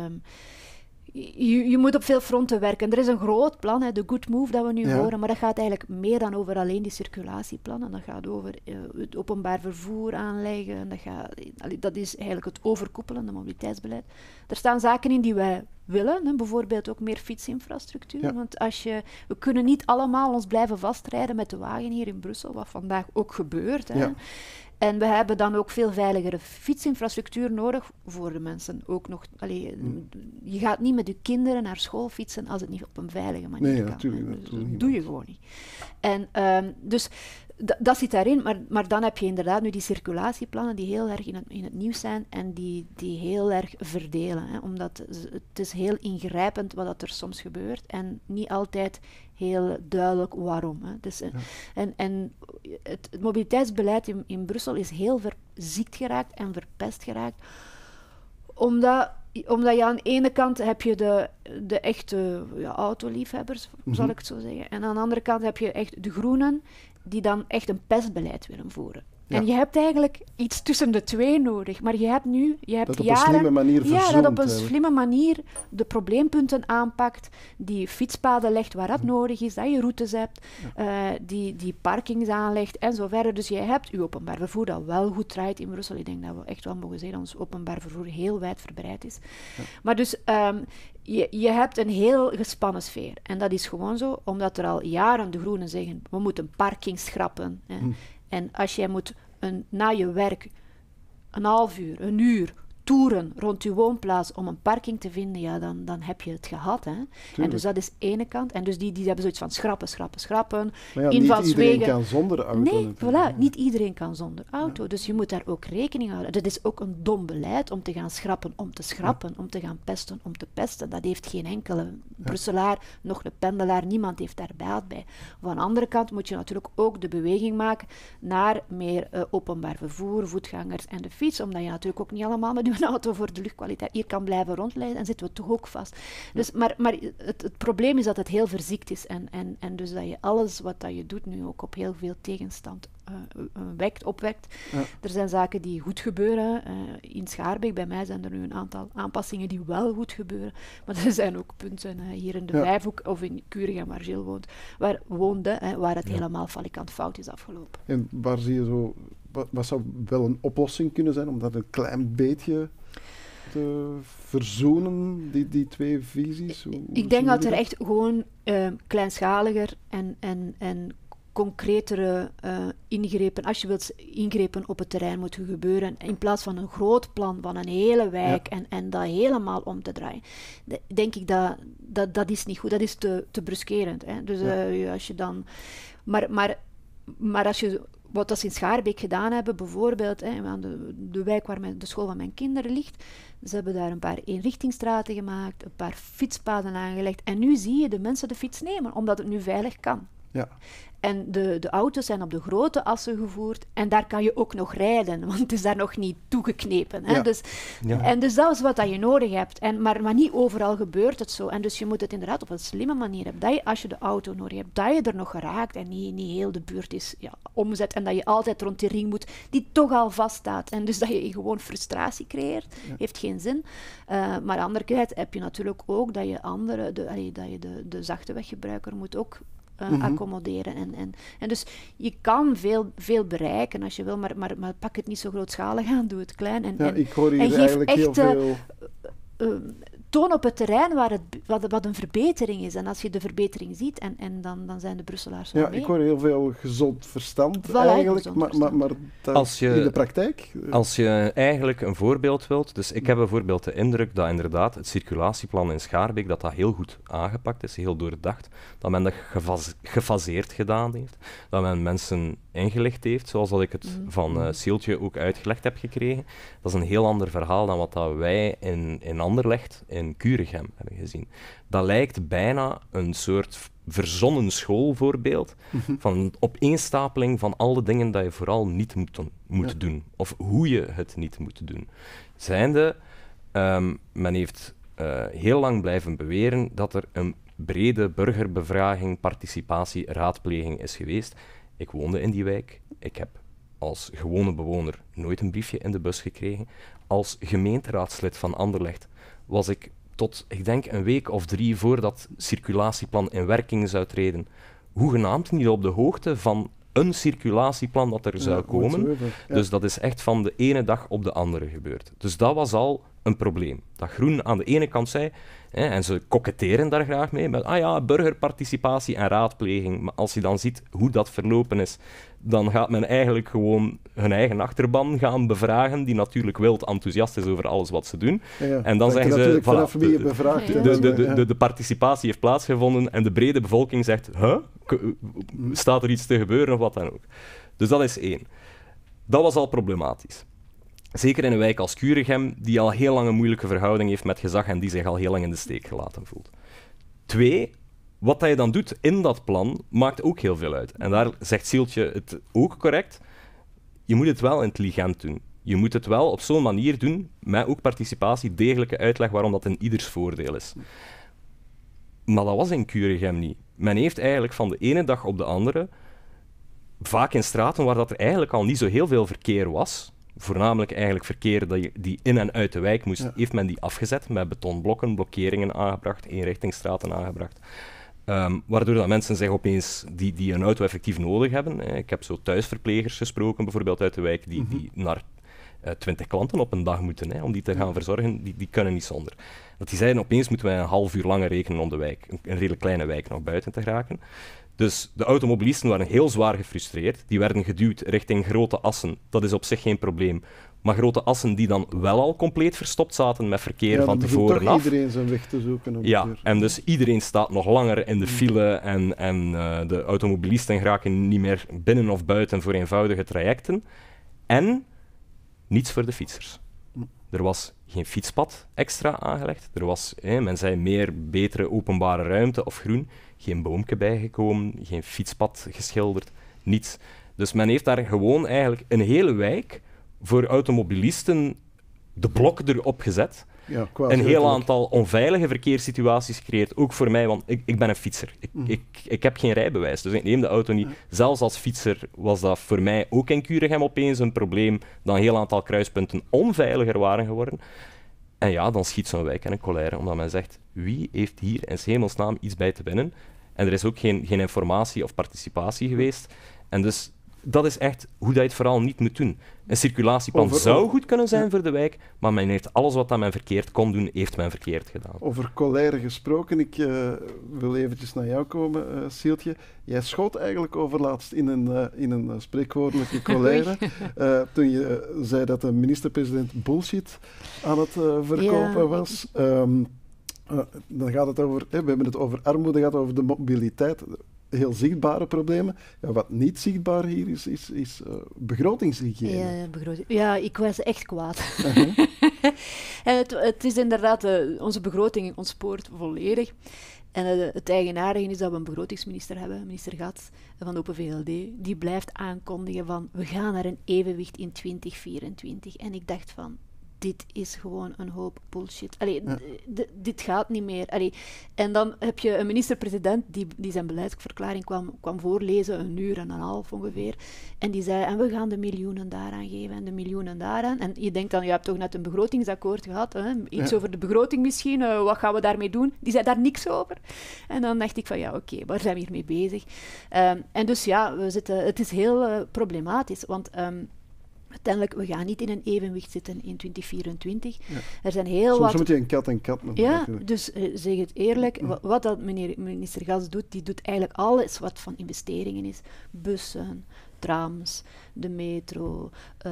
[SPEAKER 5] Je moet op veel fronten werken. Er is een groot plan, de Good Move dat we nu horen, maar dat gaat eigenlijk meer dan over alleen die circulatieplannen. Dat gaat over het openbaar vervoer aanleggen. Dat is eigenlijk het overkoepelende mobiliteitsbeleid. Er staan zaken in die wij willen, hè, bijvoorbeeld ook meer fietsinfrastructuur. Ja. Want we kunnen niet allemaal ons blijven vastrijden met de wagen hier in Brussel, wat vandaag ook gebeurt. Hè. Ja. En we hebben dan ook veel veiligere fietsinfrastructuur nodig voor de mensen. Ook nog, je gaat niet met je kinderen naar school fietsen als het niet op een veilige manier kan.
[SPEAKER 2] Natuurlijk,
[SPEAKER 5] dat doe je gewoon niet. En dus dat zit daarin, maar dan heb je inderdaad nu die circulatieplannen die heel erg in het nieuws zijn en die heel erg verdelen. Hè, omdat het is heel ingrijpend wat er soms gebeurt en niet altijd heel duidelijk waarom. Hè. Dus, en het mobiliteitsbeleid in Brussel is heel verziekt geraakt en verpest geraakt, omdat je aan de ene kant heb je de echte autoliefhebbers, zal ik het zo zeggen, en aan de andere kant heb je echt de groenen die dan echt een pestbeleid willen voeren. Ja. En je hebt eigenlijk iets tussen de twee nodig. Maar je hebt
[SPEAKER 2] dat op een slimme manier verzoent.
[SPEAKER 5] Ja, dat op een slimme manier de probleempunten aanpakt, die fietspaden legt waar dat nodig is, dat je routes hebt, die parkings aanlegt en zo verder. Dus je hebt je openbaar vervoer dat wel goed draait in Brussel. Ik denk dat we echt wel mogen zeggen dat ons openbaar vervoer heel wijdverbreid is. Ja. Maar dus... Je hebt een heel gespannen sfeer. En dat is gewoon zo, omdat er al jaren de groenen zeggen, we moeten parking schrappen. Hè. En als jij moet na je werk een half uur, een uur toeren rond je woonplaats om een parking te vinden, ja, dan heb je het gehad. Hè. En dus dat is ene kant. En dus die hebben zoiets van schrappen.
[SPEAKER 2] Maar ja, niet iedereen kan zonder auto.
[SPEAKER 5] Nee, voilà, niet iedereen kan zonder auto. Ja. Dus je moet daar ook rekening houden. Dat is ook een dom beleid om te gaan schrappen, om te schrappen, om te gaan pesten, om te pesten. Dat heeft geen enkele Brusselaar, nog een pendelaar, niemand heeft daar baat bij. Van de andere kant moet je natuurlijk ook de beweging maken naar meer openbaar vervoer, voetgangers en de fiets, omdat je natuurlijk ook niet allemaal met je auto voor de luchtkwaliteit hier kan blijven rondleiden en zitten we toch ook vast. Dus, maar het probleem is dat het heel verziekt is en dus dat je alles wat dat je doet nu ook op heel veel tegenstand opwekt. Ja. Er zijn zaken die goed gebeuren. In Schaarbeek, bij mij zijn er nu een aantal aanpassingen die wel goed gebeuren, maar er zijn ook punten hier in de Vijfhoek of in Kuringen, waar Gilles woonde, waar het helemaal falikant fout is afgelopen.
[SPEAKER 2] En waar zie je zo... Wat zou wel een oplossing kunnen zijn om dat een klein beetje te verzoenen, die twee visies?
[SPEAKER 5] Ik denk dat er echt gewoon kleinschaliger en concretere ingrepen, als je wilt, ingrepen op het terrein moeten gebeuren, in plaats van een groot plan van een hele wijk en dat helemaal om te draaien. Denk ik dat is niet goed, dat is te bruskerend. Hè. Dus als je dan... Maar als je... Wat ze in Schaarbeek gedaan hebben, bijvoorbeeld aan de wijk waar de school van mijn kinderen ligt, ze hebben daar een paar eenrichtingsstraten gemaakt, een paar fietspaden aangelegd en nu zie je de mensen de fiets nemen, omdat het nu veilig kan. Ja. En de auto's zijn op de grote assen gevoerd en daar kan je ook nog rijden, want het is daar nog niet toegeknepen. Hè? Ja. En dus dat is wat dat je nodig hebt. Maar niet overal gebeurt het zo. En dus je moet het inderdaad op een slimme manier hebben. Dat je, als je de auto nodig hebt, dat je er nog geraakt en niet heel de buurt is omzet en dat je altijd rond die ring moet, die toch al vaststaat. En dus dat je gewoon frustratie creëert, heeft geen zin. Maar aan de andere kant heb je natuurlijk ook dat je de zachte weggebruiker moet ook accommoderen. En dus je kan veel bereiken als je wil, maar pak het niet zo grootschalig aan, doe het klein.
[SPEAKER 2] Ik hoor hier eigenlijk heel veel...
[SPEAKER 5] Toon op het terrein wat een verbetering is. En als je de verbetering ziet, en dan zijn de Brusselaars wel mee.
[SPEAKER 2] Ik hoor heel veel gezond verstand
[SPEAKER 5] Voilà,
[SPEAKER 2] eigenlijk,
[SPEAKER 5] gezond verstand.
[SPEAKER 2] maar dat in de praktijk?
[SPEAKER 6] Als je eigenlijk een voorbeeld wilt, dus ik heb bijvoorbeeld de indruk dat inderdaad het circulatieplan in Schaarbeek, dat heel goed aangepakt is, heel doordacht, dat men dat gefaseerd gedaan heeft, dat men mensen ingelicht heeft, zoals dat ik het van Sieltje ook uitgelegd heb gekregen. Dat is een heel ander verhaal dan wat dat wij in Anderlecht, in Kuregem, hebben gezien. Dat lijkt bijna een soort verzonnen schoolvoorbeeld van opeenstapeling van alle dingen dat je vooral niet moet doen, of hoe je het niet moet doen. Zijnde, men heeft heel lang blijven beweren dat er een brede burgerbevraging, participatie, raadpleging is geweest. Ik woonde in die wijk. Ik heb als gewone bewoner nooit een briefje in de bus gekregen. Als gemeenteraadslid van Anderlecht was ik tot, ik denk, een week of 3 voordat het circulatieplan in werking zou treden, hoegenaamd niet op de hoogte van een circulatieplan dat er zou komen. Dus dat is echt van de ene dag op de andere gebeurd. Dus dat was al een probleem. Dat Groen aan de ene kant zei, en ze koketteren daar graag mee, met burgerparticipatie en raadpleging. Maar als je dan ziet hoe dat verlopen is, dan gaat men eigenlijk gewoon hun eigen achterban gaan bevragen, die natuurlijk wild enthousiast is over alles wat ze doen. En dan zeggen ze, de participatie heeft plaatsgevonden en de brede bevolking zegt, staat er iets te gebeuren of wat dan ook. Dus dat is 1. Dat was al problematisch. Zeker in een wijk als Kuregem, die al heel lang een moeilijke verhouding heeft met gezag en die zich al heel lang in de steek gelaten voelt. 2, wat dat je dan doet in dat plan, maakt ook heel veel uit. En daar zegt Sieltje het ook correct. Je moet het wel intelligent doen. Je moet het wel op zo'n manier doen, met ook participatie, degelijke uitleg waarom dat in ieders voordeel is. Maar dat was in Kuregem niet. Men heeft eigenlijk van de ene dag op de andere, vaak in straten waar dat er eigenlijk al niet zo heel veel verkeer was, voornamelijk eigenlijk verkeer die in en uit de wijk moest, heeft men die afgezet met betonblokken, blokkeringen aangebracht, eenrichtingsstraten aangebracht. Waardoor dat mensen zich opeens, die een auto effectief nodig hebben. Ik heb zo thuisverplegers gesproken, bijvoorbeeld uit de wijk, die naar 20 klanten op een dag moeten, om die te gaan verzorgen, die kunnen niet zonder. Dat die zeiden, opeens moeten wij een half uur langer rekenen om de wijk, een redelijk kleine wijk, nog buiten te geraken. Dus de automobilisten waren heel zwaar gefrustreerd. Die werden geduwd richting grote assen. Dat is op zich geen probleem. Maar grote assen die dan wel al compleet verstopt zaten met verkeer van tevoren af.
[SPEAKER 2] Iedereen zijn weg te zoeken.
[SPEAKER 6] En dus iedereen staat nog langer in de file en de automobilisten geraken niet meer binnen of buiten voor eenvoudige trajecten. En niets voor de fietsers. Er was geen fietspad extra aangelegd. Er was, men zei, betere openbare ruimte of groen. Geen boomke bijgekomen, geen fietspad geschilderd, niets. Dus men heeft daar gewoon eigenlijk een hele wijk voor automobilisten de blok erop gezet. Een heel aantal onveilige verkeerssituaties gecreëerd, ook voor mij, want ik ben een fietser. Ik heb geen rijbewijs, dus ik neem de auto niet. Zelfs als fietser was dat voor mij ook in Kuregem opeens een probleem, dat een heel aantal kruispunten onveiliger waren geworden. En ja, dan schiet zo'n wijk in een colère, omdat men zegt, wie heeft hier in 's hemelsnaam iets bij te winnen? En er is ook geen informatie of participatie geweest. En dus dat is echt hoe dat je het vooral niet moet doen. Een circulatieplan zou goed kunnen zijn voor de wijk, maar men heeft alles wat men verkeerd kon doen, heeft men verkeerd gedaan.
[SPEAKER 2] Over colère gesproken, ik wil eventjes naar jou komen, Sieltje. Jij schoot eigenlijk overlaatst in een spreekwoordelijke colère toen je zei dat de minister-president bullshit aan het verkopen was. Dan gaat het over, we hebben het over armoede, gaat over de mobiliteit. Heel zichtbare problemen. Ja, wat niet zichtbaar hier is begrotingshygiëne.
[SPEAKER 5] Ja, ik was echt kwaad. En het is inderdaad, onze begroting ontspoort volledig. En het eigenaardige is dat we een begrotingsminister hebben, minister Gats van de Open VLD, die blijft aankondigen van we gaan naar een evenwicht in 2024. En ik dacht van, dit is gewoon een hoop bullshit. Dit gaat niet meer. En dan heb je een minister-president die zijn beleidsverklaring kwam voorlezen, 1 uur en een half ongeveer. En die zei, en we gaan de miljoenen daaraan geven en de miljoenen daaraan. En je denkt dan, je hebt toch net een begrotingsakkoord gehad, iets over de begroting misschien, wat gaan we daarmee doen? Die zei daar niks over. En dan dacht ik van, ja, oké, waar zijn we hiermee bezig? En dus ja, het is heel problematisch, want Uiteindelijk, we gaan niet in een evenwicht zitten in 2024.
[SPEAKER 2] Ja.
[SPEAKER 5] Er zijn heel
[SPEAKER 2] Soms
[SPEAKER 5] wat...
[SPEAKER 2] moet je een kat en kat noemen.
[SPEAKER 5] Ja,
[SPEAKER 2] natuurlijk.
[SPEAKER 5] dus zeg het eerlijk. Wat dat minister Gas doet, die doet eigenlijk alles wat van investeringen is. Bussen, trams, de metro,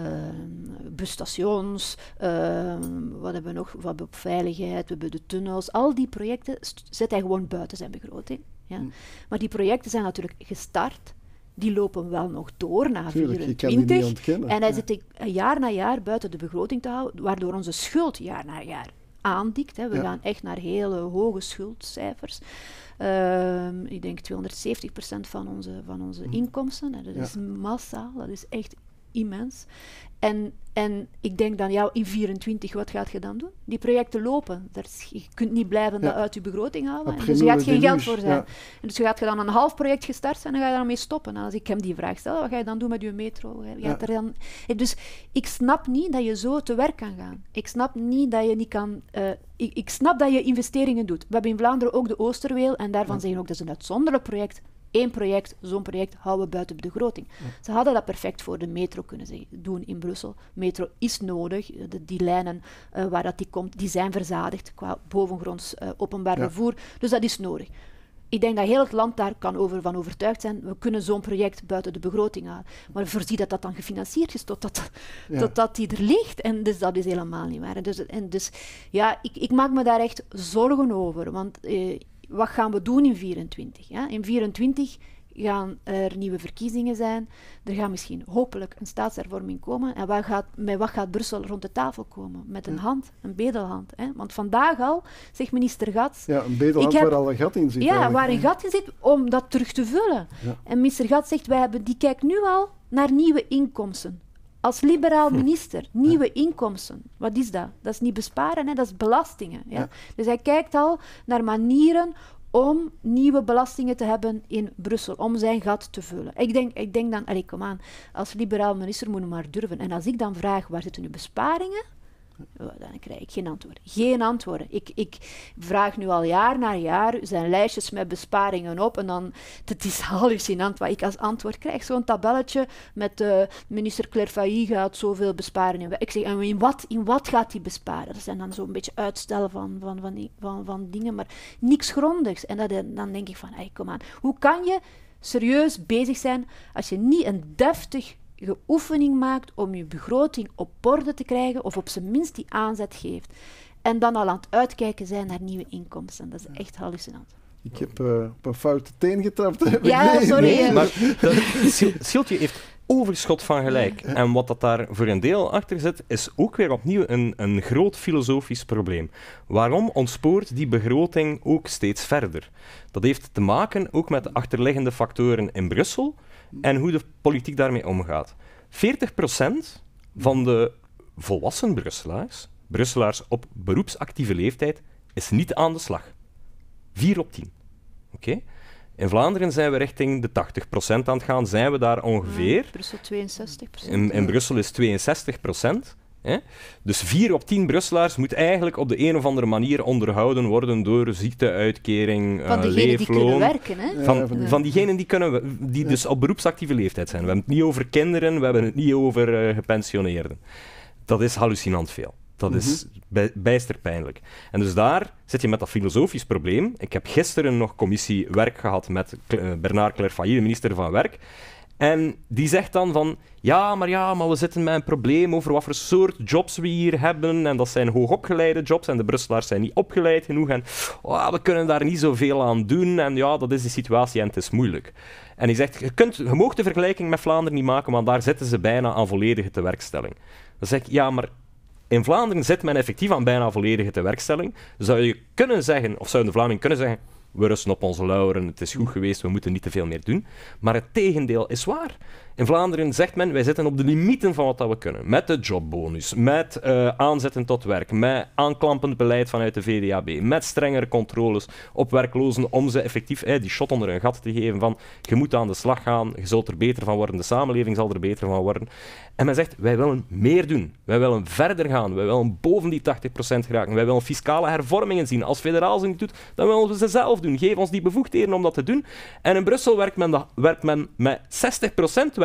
[SPEAKER 5] busstations, wat hebben we nog? We hebben op veiligheid, we hebben de tunnels. Al die projecten zet hij gewoon buiten zijn begroting. Ja. Maar die projecten zijn natuurlijk gestart. Die lopen wel nog door na
[SPEAKER 2] Tuurlijk,
[SPEAKER 5] 24.
[SPEAKER 2] je kan die niet ontkennen.
[SPEAKER 5] En hij zit jaar na jaar buiten de begroting te houden, waardoor onze schuld jaar na jaar aandikt. Hè. We gaan echt naar hele hoge schuldcijfers. Ik denk 270% van onze inkomsten. Hè. Dat is massaal, dat is echt immens. En ik denk dan, ja, in 24, wat gaat je dan doen? Die projecten lopen. Je kunt niet blijven dat uit je begroting halen. Dus er gaat geen geld voor zijn. En dus gaat je dan een half project gestart zijn en dan ga je daarmee stoppen. En als ik hem die vraag stel, wat ga je dan doen met je metro? Dus ik snap niet dat je zo te werk kan gaan. Ik snap niet dat je niet kan... Ik snap dat je investeringen doet. We hebben in Vlaanderen ook de Oosterweel en daarvan zeggen ook dat is een uitzonderlijk project. Eén project, zo'n project, houden we buiten de begroting. Ze hadden dat perfect voor de metro kunnen doen in Brussel. Metro is nodig. Die lijnen waar dat die komt, die zijn verzadigd qua bovengronds openbaar vervoer. Dus dat is nodig. Ik denk dat heel het land daar van overtuigd zijn. We kunnen zo'n project buiten de begroting halen. Maar voorzie dat dat dan gefinancierd is totdat die er ligt. En dus dat is helemaal niet waar. Dus ik maak me daar echt zorgen over. Want... wat gaan we doen in 24? Ja? In 24 gaan er nieuwe verkiezingen zijn. Er gaat misschien hopelijk een staatshervorming komen. En met wat gaat Brussel rond de tafel komen? Met een hand, een bedelhand. Hè? Want vandaag al, zegt minister Gats...
[SPEAKER 2] Ja, een bedelhand waar al een gat in zit.
[SPEAKER 5] Ja, waar een gat in zit, om dat terug te vullen. Ja. En minister Gats zegt, die kijkt nu al naar nieuwe inkomsten. Als liberaal minister, nieuwe inkomsten. Wat is dat? Dat is niet besparen, hè? Dat is belastingen. Ja? Ja. Dus hij kijkt al naar manieren om nieuwe belastingen te hebben in Brussel, om zijn gat te vullen. Ik denk dan, kom aan, als liberaal minister moet je maar durven. En als ik dan vraag, waar zitten uw besparingen? Dan krijg ik geen antwoord. Geen antwoorden. Ik vraag nu al jaar na jaar, zijn lijstjes met besparingen op en dan, het is hallucinant wat ik als antwoord krijg. Zo'n tabelletje met minister Clerfailly gaat zoveel besparen. Ik zeg, en in wat gaat hij besparen? Dat zijn dan zo'n beetje uitstellen van dingen, maar niks grondigs. En dan denk ik van, kom aan, hoe kan je serieus bezig zijn als je niet een deftig oefening maakt om je begroting op orde te krijgen, of op zijn minst die aanzet geeft. En dan al aan het uitkijken zijn naar nieuwe inkomsten. Dat is echt hallucinant.
[SPEAKER 2] Ik heb op een foute teen getrapt.
[SPEAKER 5] Ja, sorry.
[SPEAKER 6] Nee, maar Schildje heeft overschot van gelijk. En wat dat daar voor een deel achter zit, is ook weer opnieuw een groot filosofisch probleem. Waarom ontspoort die begroting ook steeds verder? Dat heeft te maken ook met de achterliggende factoren in Brussel en hoe de politiek daarmee omgaat. 40% van de volwassen Brusselaars op beroepsactieve leeftijd, is niet aan de slag. 4 op 10. Oké? In Vlaanderen zijn we richting de 80% aan het gaan. Zijn we daar ongeveer?
[SPEAKER 5] In Brussel 62%.
[SPEAKER 6] In Brussel is 62%. Hè? Dus 4 op 10 Brusselaars moet eigenlijk op de een of andere manier onderhouden worden door ziekteuitkering,
[SPEAKER 5] van diegenen
[SPEAKER 6] leefloon.
[SPEAKER 5] Die kunnen werken, hè?
[SPEAKER 6] Van diegenen die dus op beroepsactieve leeftijd zijn. We hebben het niet over kinderen, we hebben het niet over gepensioneerden. Dat is hallucinant veel. Dat is bijster pijnlijk. En dus daar zit je met dat filosofisch probleem. Ik heb gisteren nog commissie werk gehad met Bernard Clerfailly, de minister van Werk. En die zegt dan van, maar we zitten met een probleem over wat voor soort jobs we hier hebben. En dat zijn hoogopgeleide jobs en de Brusselaars zijn niet opgeleid genoeg. En we kunnen daar niet zoveel aan doen. En ja, dat is de situatie en het is moeilijk. En hij zegt, je mag de vergelijking met Vlaanderen niet maken, want daar zitten ze bijna aan volledige tewerkstelling. Dan zeg ik, maar in Vlaanderen zit men effectief aan bijna volledige tewerkstelling. Zou je kunnen zeggen, of zou de Vlaming kunnen zeggen, we rusten op onze lauweren, het is goed geweest, we moeten niet te veel meer doen. Maar het tegendeel is waar. In Vlaanderen zegt men, wij zitten op de limieten van wat dat we kunnen. Met de jobbonus, met aanzetten tot werk, met aanklampend beleid vanuit de VDAB, met strengere controles op werklozen om ze effectief die shot onder hun gat te geven van je moet aan de slag gaan, je zult er beter van worden, de samenleving zal er beter van worden. En men zegt, wij willen meer doen. Wij willen verder gaan. Wij willen boven die 80% geraken. Wij willen fiscale hervormingen zien. Als federaal ze niet doet, dan willen we ze zelf doen. Geef ons die bevoegdheden om dat te doen. En in Brussel werkt men met 60%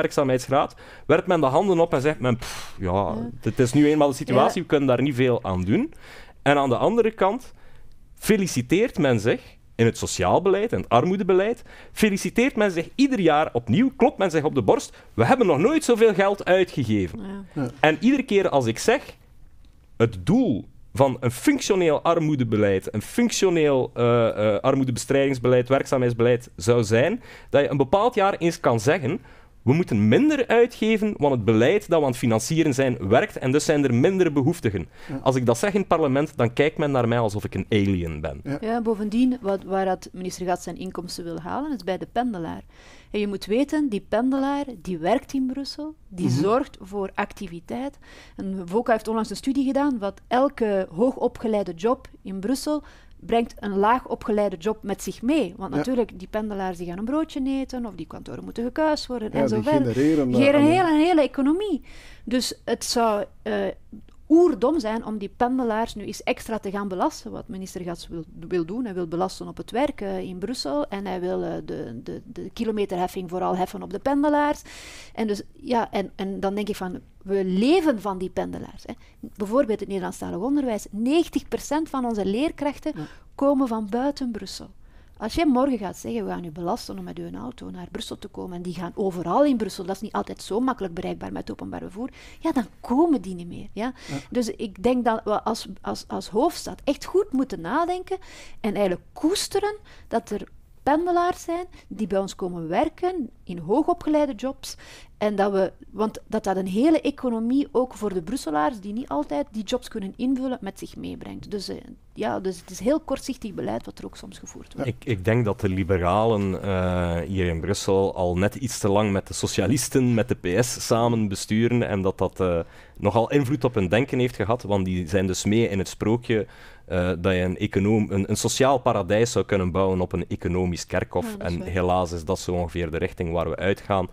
[SPEAKER 6] werkzaamheidsgraad, werpt men de handen op en zegt men, het is nu eenmaal de situatie, we kunnen daar niet veel aan doen. En aan de andere kant feliciteert men zich in het sociaal beleid en het armoedebeleid, feliciteert men zich ieder jaar opnieuw, klopt men zich op de borst, we hebben nog nooit zoveel geld uitgegeven. Ja. En iedere keer als ik zeg, het doel van een functioneel armoedebeleid, een functioneel armoedebestrijdingsbeleid, werkzaamheidsbeleid zou zijn, dat je een bepaald jaar eens kan zeggen, we moeten minder uitgeven, want het beleid dat we aan het financieren zijn werkt en dus zijn er minder behoeftigen. Ja. Als ik dat zeg in het parlement, dan kijkt men naar mij alsof ik een alien ben.
[SPEAKER 5] Ja, bovendien, waar dat minister Gat zijn inkomsten wil halen, is bij de pendelaar. En je moet weten, die pendelaar, die werkt in Brussel, die zorgt voor activiteit. En VOCA heeft onlangs een studie gedaan, wat elke hoogopgeleide job in Brussel brengt een laag opgeleide job met zich mee. Want natuurlijk, die pendelaars die gaan een broodje eten, of die kantoren moeten gekuist worden, en zo verder. Genereren een hele economie. Dus het zou oerdom zijn om die pendelaars nu eens extra te gaan belasten, wat minister Gats wil doen. Hij wil belasten op het werk in Brussel en hij wil de kilometerheffing vooral heffen op de pendelaars. En, dus, en dan denk ik van, we leven van die pendelaars. Hè. Bijvoorbeeld het Nederlandstalig onderwijs. 90% van onze leerkrachten komen van buiten Brussel. Als je morgen gaat zeggen, we gaan u belasten om met uw auto naar Brussel te komen, en die gaan overal in Brussel, dat is niet altijd zo makkelijk bereikbaar met openbaar vervoer, ja, dan komen die niet meer. Ja? Ja. Dus ik denk dat we als hoofdstad echt goed moeten nadenken en eigenlijk koesteren dat er pendelaars zijn die bij ons komen werken in hoogopgeleide jobs. En want dat een hele economie ook voor de Brusselaars die niet altijd die jobs kunnen invullen met zich meebrengt. Dus het is heel kortzichtig beleid wat er ook soms gevoerd wordt.
[SPEAKER 6] Ik denk dat de liberalen hier in Brussel al net iets te lang met de socialisten, met de PS samen besturen en dat nogal invloed op hun denken heeft gehad, want die zijn dus mee in het sprookje dat je een sociaal paradijs zou kunnen bouwen op een economisch kerkhof. Ja, en helaas is dat zo ongeveer de richting waar we uitgaan.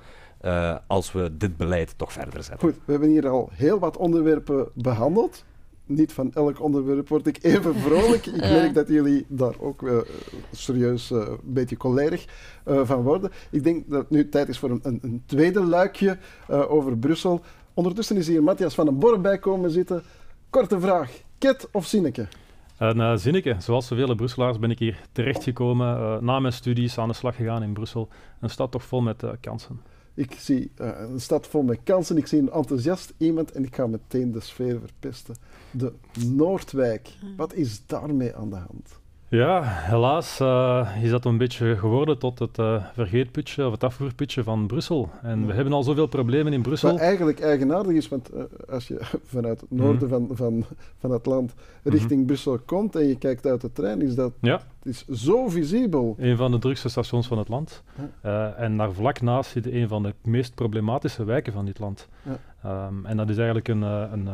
[SPEAKER 6] Als we dit beleid toch verder zetten.
[SPEAKER 2] Goed, we hebben hier al heel wat onderwerpen behandeld. Niet van elk onderwerp word ik even vrolijk. Ik merk dat jullie daar ook serieus een beetje cholerig van worden. Ik denk dat het nu tijd is voor een tweede luikje over Brussel. Ondertussen is hier Matthias van den Borre bij komen zitten. Korte vraag, Ket of Zinneke?
[SPEAKER 7] Een zinneke. Zoals zoveel Brusselaars ben ik hier terechtgekomen. Na mijn studies aan de slag gegaan in Brussel. Een stad toch vol met kansen.
[SPEAKER 2] Ik zie een stad vol met kansen, ik zie een enthousiast iemand en ik ga meteen de sfeer verpesten. De Noordwijk, wat is daarmee aan de hand?
[SPEAKER 7] Ja, helaas is dat een beetje geworden tot het vergeetputje of het afvoerputje van Brussel. En we hebben al zoveel problemen in Brussel.
[SPEAKER 2] Wat eigenlijk eigenaardig is, want als je vanuit het noorden van het land richting Brussel komt en je kijkt uit de trein, is dat het is zo visibel.
[SPEAKER 7] Een van de drukste stations van het land. En daar vlak naast zit een van de meest problematische wijken van dit land. En dat is eigenlijk een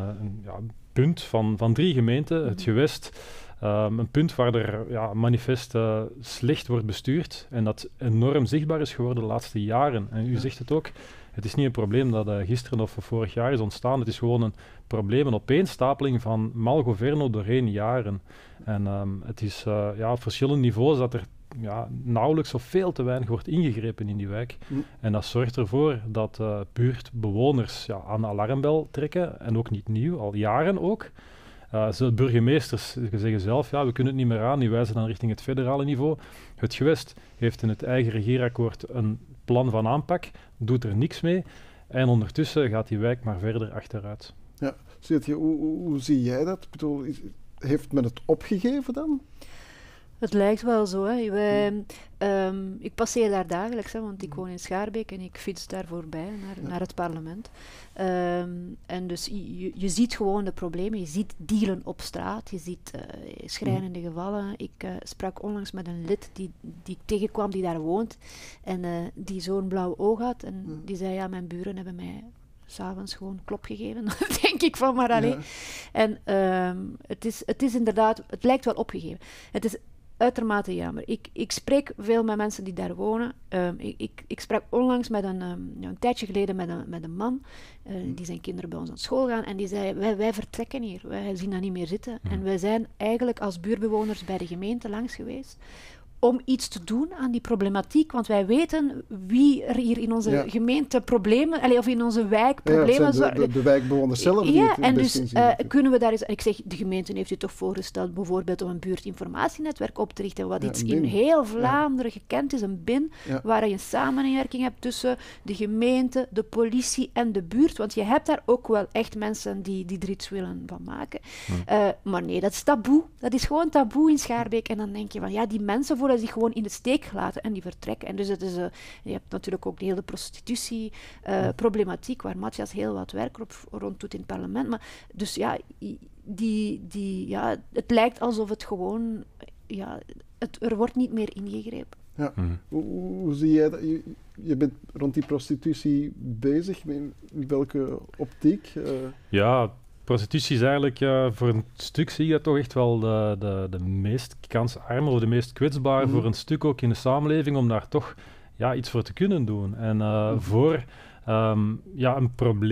[SPEAKER 7] punt van 3 gemeenten, het gewest. Een punt waar er manifest slecht wordt bestuurd en dat enorm zichtbaar is geworden de laatste jaren. En u zegt het ook, het is niet een probleem dat gisteren of vorig jaar is ontstaan, het is gewoon een probleem, een opeenstapeling van malgoverno doorheen jaren. En het is op verschillende niveaus dat er nauwelijks of veel te weinig wordt ingegrepen in die wijk. En dat zorgt ervoor dat buurtbewoners aan de alarmbel trekken, en ook niet nieuw, al jaren ook. Burgemeesters zeggen zelf, we kunnen het niet meer aan, die wijzen dan richting het federale niveau. Het gewest heeft in het eigen regeerakkoord een plan van aanpak, doet er niks mee, en ondertussen gaat die wijk maar verder achteruit.
[SPEAKER 2] Ja, hoe zie jij dat? Ik bedoel, heeft men het opgegeven dan?
[SPEAKER 5] Het lijkt wel zo. Hè. Ik passeer daar dagelijks, want ik woon in Schaarbeek en ik fiets daar voorbij naar het parlement. En dus je ziet gewoon de problemen. Je ziet dealen op straat, je ziet schrijnende gevallen. Ik sprak onlangs met een lid die ik tegenkwam, die daar woont en die zo'n blauw oog had. En die zei, mijn buren hebben mij 's avonds gewoon klop gegeven. Dan denk ik van, maar alleen. En het is inderdaad, het lijkt wel opgegeven. Het is uitermate jammer. Ik spreek veel met mensen die daar wonen. Ik sprak onlangs met een tijdje geleden met een man, die zijn kinderen bij ons aan school gaan, en die zei, wij vertrekken hier, wij zien dat niet meer zitten. En wij zijn eigenlijk als buurtbewoners bij de gemeente langs geweest om iets te doen aan die problematiek, want wij weten wie er hier in onze gemeente problemen, of in onze wijk problemen...
[SPEAKER 2] de wijkbewoners zelf die het
[SPEAKER 5] en
[SPEAKER 2] best
[SPEAKER 5] dus kunnen we daar eens... Ik zeg, de gemeente heeft u toch voorgesteld bijvoorbeeld om een buurtinformatienetwerk op te richten, wat iets in heel Vlaanderen gekend is, een BIN, waar je een samenwerking hebt tussen de gemeente, de politie en de buurt, want je hebt daar ook wel echt mensen die er iets willen van maken. Maar nee, dat is taboe. Dat is gewoon taboe in Schaarbeek. En dan denk je van, ja, die mensen voelen zich gewoon in de steek gelaten en die vertrekken. En dus het is, je hebt natuurlijk ook de hele prostitutie-problematiek, waar Matthias heel wat werk rond doet in het parlement. Maar, dus ja, het lijkt alsof het gewoon... Ja, er wordt niet meer ingegrepen.
[SPEAKER 2] Ja. Hoe zie jij dat? Je bent rond die prostitutie bezig. In welke optiek?
[SPEAKER 7] Ja, prostitutie is eigenlijk, voor een stuk zie je toch echt wel de meest kansarme of de meest kwetsbare voor een stuk ook in de samenleving om daar toch iets voor te kunnen doen. En voor een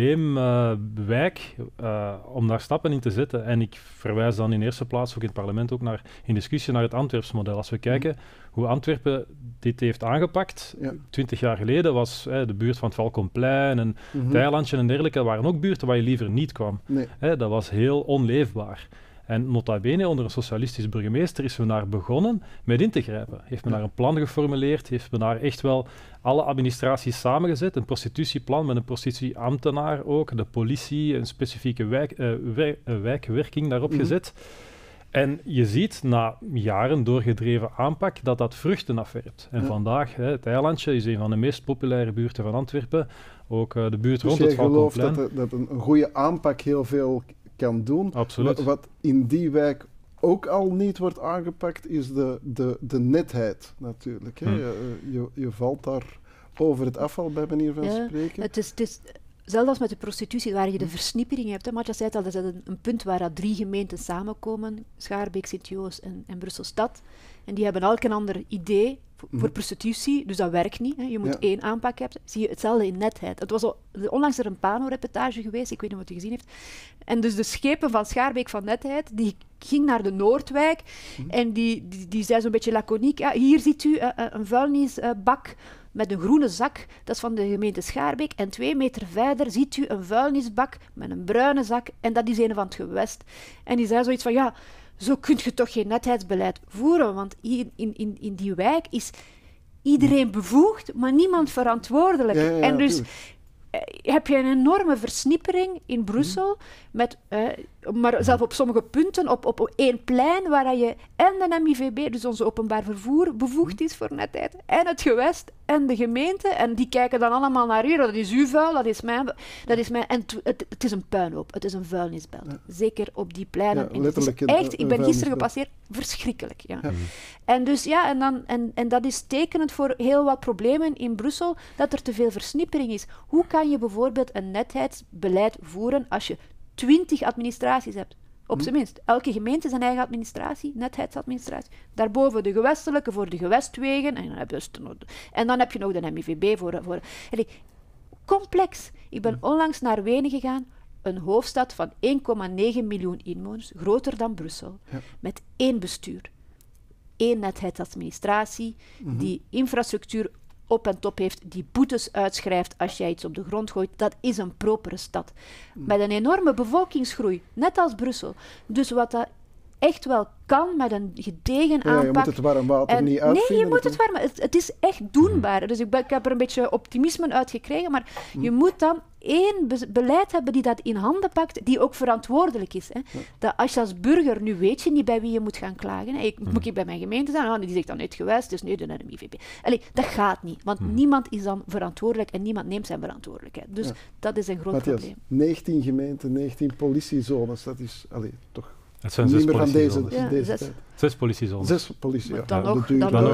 [SPEAKER 7] probleemwijk om daar stappen in te zetten. En ik verwijs dan in eerste plaats ook in het parlement ook in discussie naar het Antwerps model. Als we kijken hoe Antwerpen dit heeft aangepakt, 20 jaar geleden was de buurt van het Valkomplein en het Eilandje en dergelijke, waren ook buurten waar je liever niet kwam. Nee. Dat was heel onleefbaar. En nota bene, onder een socialistisch burgemeester is men daar begonnen met in te grijpen. Heeft men daar een plan geformuleerd, heeft men daar echt wel alle administraties samengezet, een prostitutieplan met een prostitutieambtenaar ook, de politie, een specifieke wijkwerking daarop gezet. En je ziet na jaren doorgedreven aanpak dat vruchten afwerpt. En vandaag, het Eilandje is een van de meest populaire buurten van Antwerpen, ook de buurt rond het Valkomplein.
[SPEAKER 2] Dus jij gelooft dat een goede aanpak heel veel kan doen.
[SPEAKER 7] Absoluut.
[SPEAKER 2] Wat in die wijk ook al niet wordt aangepakt, is de netheid natuurlijk. Hè. Je valt daar over het afval, bij manier van spreken.
[SPEAKER 5] Het is zelfs als met de prostitutie, waar je de versnippering hebt. Matthias zei het al, dat is een punt waar 3 gemeenten samenkomen, Schaarbeek, Sint-Joost en Brussel-Stad. En die hebben elk een ander idee voor prostitutie, dus dat werkt niet. Hè. Je moet 1 aanpak hebben. Zie je hetzelfde in netheid. Het was onlangs er een Pano-reportage geweest, ik weet niet of je het gezien heeft. En dus de schepen van Schaarbeek van netheid, die ging naar de Noordwijk en die zei zo'n beetje laconiek, hier ziet u een vuilnisbak met een groene zak, dat is van de gemeente Schaarbeek. En 2 meter verder ziet u een vuilnisbak met een bruine zak en dat is een van het gewest. En die zei zoiets van, zo kun je toch geen netheidsbeleid voeren, want hier in die wijk is iedereen bevoegd, maar niemand verantwoordelijk. En dus heb je een enorme versnippering in Brussel, maar zelfs op sommige punten, op 1 plein, waar je en de MIVB, dus onze openbaar vervoer, bevoegd is voor netheid, en het gewest en de gemeente, en die kijken dan allemaal naar hier, dat is uw vuil, dat is mijn... En het is een puinhoop, het is een vuilnisbelt. Zeker op die pleinen. En het is echt, ik ben gisteren gepasseerd, verschrikkelijk. En dus en dat is tekenend voor heel wat problemen in Brussel, dat er te veel versnippering is. Hoe kan je bijvoorbeeld een netheidsbeleid voeren als je 20 administraties hebt? Op zijn minst. Elke gemeente zijn eigen administratie, netheidsadministratie. Daarboven de gewestelijke voor de gewestwegen. En dan heb je nog de MIVB voor... Complex. Ik ben onlangs naar Wenen gegaan. Een hoofdstad van 1,9 miljoen inwoners, groter dan Brussel. Met 1 bestuur. 1 netheidsadministratie, die infrastructuur op en top heeft, die boetes uitschrijft als jij iets op de grond gooit. Dat is een propere stad. Met een enorme bevolkingsgroei, net als Brussel. Dus wat dat echt wel kan met een gedegen aanpak...
[SPEAKER 2] je moet het warm water niet uitvinden.
[SPEAKER 5] Nee, je moet het warm... Het is echt doenbaar. Dus ik heb er een beetje optimisme uit gekregen, maar je moet dan 1 beleid hebben die dat in handen pakt, die ook verantwoordelijk is. Hè. Dat als je als burger, nu weet je niet bij wie je moet gaan klagen. Hè. Moet ik bij mijn gemeente zijn? Die zegt dan niet geweest, dus nee, de MIVB. Dat gaat niet, want niemand is dan verantwoordelijk en niemand neemt zijn verantwoordelijkheid. Dus dat is een groot probleem.
[SPEAKER 2] 19 gemeenten, 19 politiezones, dat is toch...
[SPEAKER 7] Het zijn 6
[SPEAKER 2] politiezones.
[SPEAKER 7] 6 politiezones.
[SPEAKER 2] 6 politie,
[SPEAKER 5] Dan nog.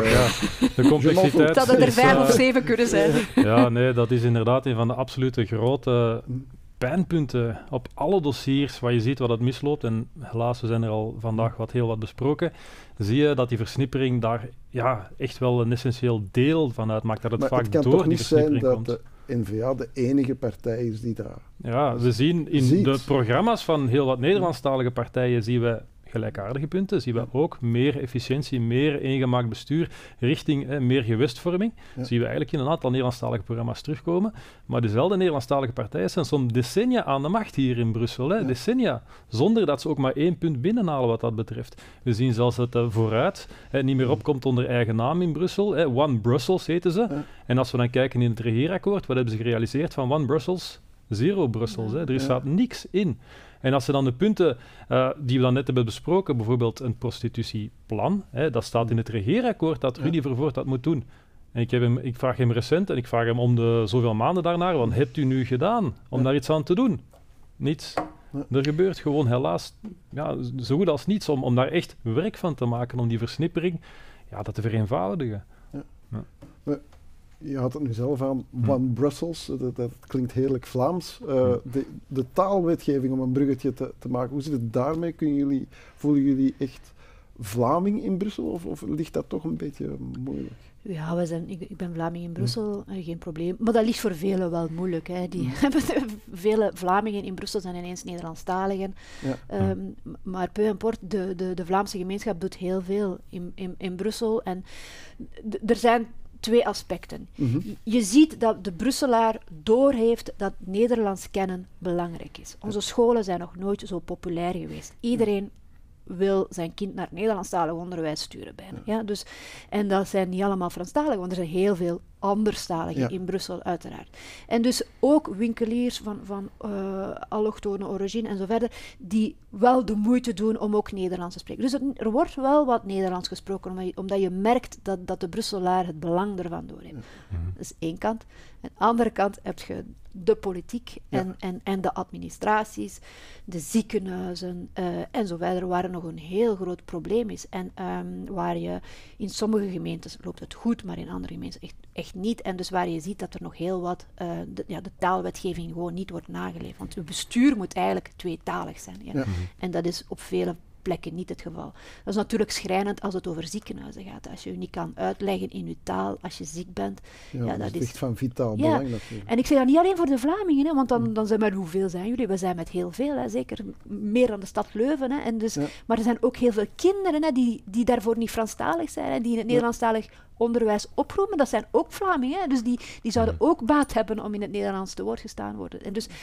[SPEAKER 7] De complexiteit...
[SPEAKER 5] Dat het er 5 of 7 kunnen zijn.
[SPEAKER 7] Ja, nee, dat is inderdaad een van de absolute grote pijnpunten op alle dossiers waar je ziet wat het misloopt. En helaas, we zijn er al vandaag heel wat besproken. Zie je dat die versnippering daar echt wel een essentieel deel van uitmaakt. Dat het
[SPEAKER 2] maar
[SPEAKER 7] vaak
[SPEAKER 2] het kan
[SPEAKER 7] door
[SPEAKER 2] toch
[SPEAKER 7] die
[SPEAKER 2] niet zijn
[SPEAKER 7] versnippering
[SPEAKER 2] dat de N-VA de enige partij is die daar...
[SPEAKER 7] Ja, we zien in de programma's van heel wat Nederlandstalige partijen zien we gelijkaardige punten, zien we ook meer efficiëntie, meer eengemaakt bestuur richting meer gewestvorming. Zien we eigenlijk in een aantal Nederlandstalige programma's terugkomen. Maar dezelfde Nederlandstalige partijen zijn soms decennia aan de macht hier in Brussel. Decennia. Zonder dat ze ook maar 1 punt binnenhalen wat dat betreft. We zien zelfs dat vooruit niet meer opkomt onder eigen naam in Brussel. One Brussels heten ze. En als we dan kijken in het regeerakkoord, wat hebben ze gerealiseerd van One Brussels? Zero Brussels. Er staat niks in. En als ze dan de punten die we dan net hebben besproken, bijvoorbeeld een prostitutieplan, dat staat in het regeerakkoord dat Rudy Vervoort dat moet doen. En ik vraag hem recent en ik vraag hem om de zoveel maanden daarnaar, wat hebt u nu gedaan om daar iets aan te doen? Niets. Er gebeurt gewoon helaas zo goed als niets om daar echt werk van te maken, om die versnippering dat te vereenvoudigen.
[SPEAKER 2] Je had het nu zelf aan, One Brussels, dat klinkt heerlijk Vlaams. De taalwetgeving, om een bruggetje te maken, hoe zit het daarmee? Voelen jullie echt Vlaming in Brussel of ligt dat toch een beetje moeilijk?
[SPEAKER 5] Ja, ik ben Vlaming in Brussel, geen probleem. Maar dat ligt voor velen wel moeilijk. Hè. Vele Vlamingen in Brussel zijn ineens Nederlandstaligen. Maar peu importe, de Vlaamse gemeenschap doet heel veel in Brussel. En er zijn 2 aspecten. Je ziet dat de Brusselaar doorheeft dat Nederlands kennen belangrijk is. Onze scholen zijn nog nooit zo populair geweest. Iedereen wil zijn kind naar Nederlandstalig onderwijs sturen bijna. Ja, dus, en dat zijn niet allemaal Franstaligen, want er zijn heel veel anderstaligen in Brussel, uiteraard. En dus ook winkeliers van allochtone origine en zo verder, die wel de moeite doen om ook Nederlands te spreken. Dus er wordt wel wat Nederlands gesproken, omdat je merkt dat de Brusselaar het belang ervan doorheeft. Dat is één kant. Aan de andere kant heb je de politiek en de administraties, de ziekenhuizen en zo verder, waar er nog een heel groot probleem is. En waar je in sommige gemeentes loopt het goed, maar in andere gemeentes echt niet. En dus waar je ziet dat er nog heel wat de taalwetgeving gewoon niet wordt nageleefd. Want het bestuur moet eigenlijk tweetalig zijn. Ja. En dat is op vele plekken niet het geval. Dat is natuurlijk schrijnend als het over ziekenhuizen gaat. Als je niet kan uitleggen in je taal als je ziek bent.
[SPEAKER 2] Dat is echt van vitaal belang natuurlijk.
[SPEAKER 5] En ik zeg dat niet alleen voor de Vlamingen, hè, want dan zijn we, hoeveel zijn jullie? We zijn met heel veel, hè, zeker meer dan de stad Leuven. Hè, en dus, maar er zijn ook heel veel kinderen hè, die daarvoor niet Franstalig zijn, hè, die in het Nederlandstalig onderwijs oproepen. Dat zijn ook Vlamingen, hè, dus die zouden ook baat hebben om in het Nederlands te woord gestaan worden. En dus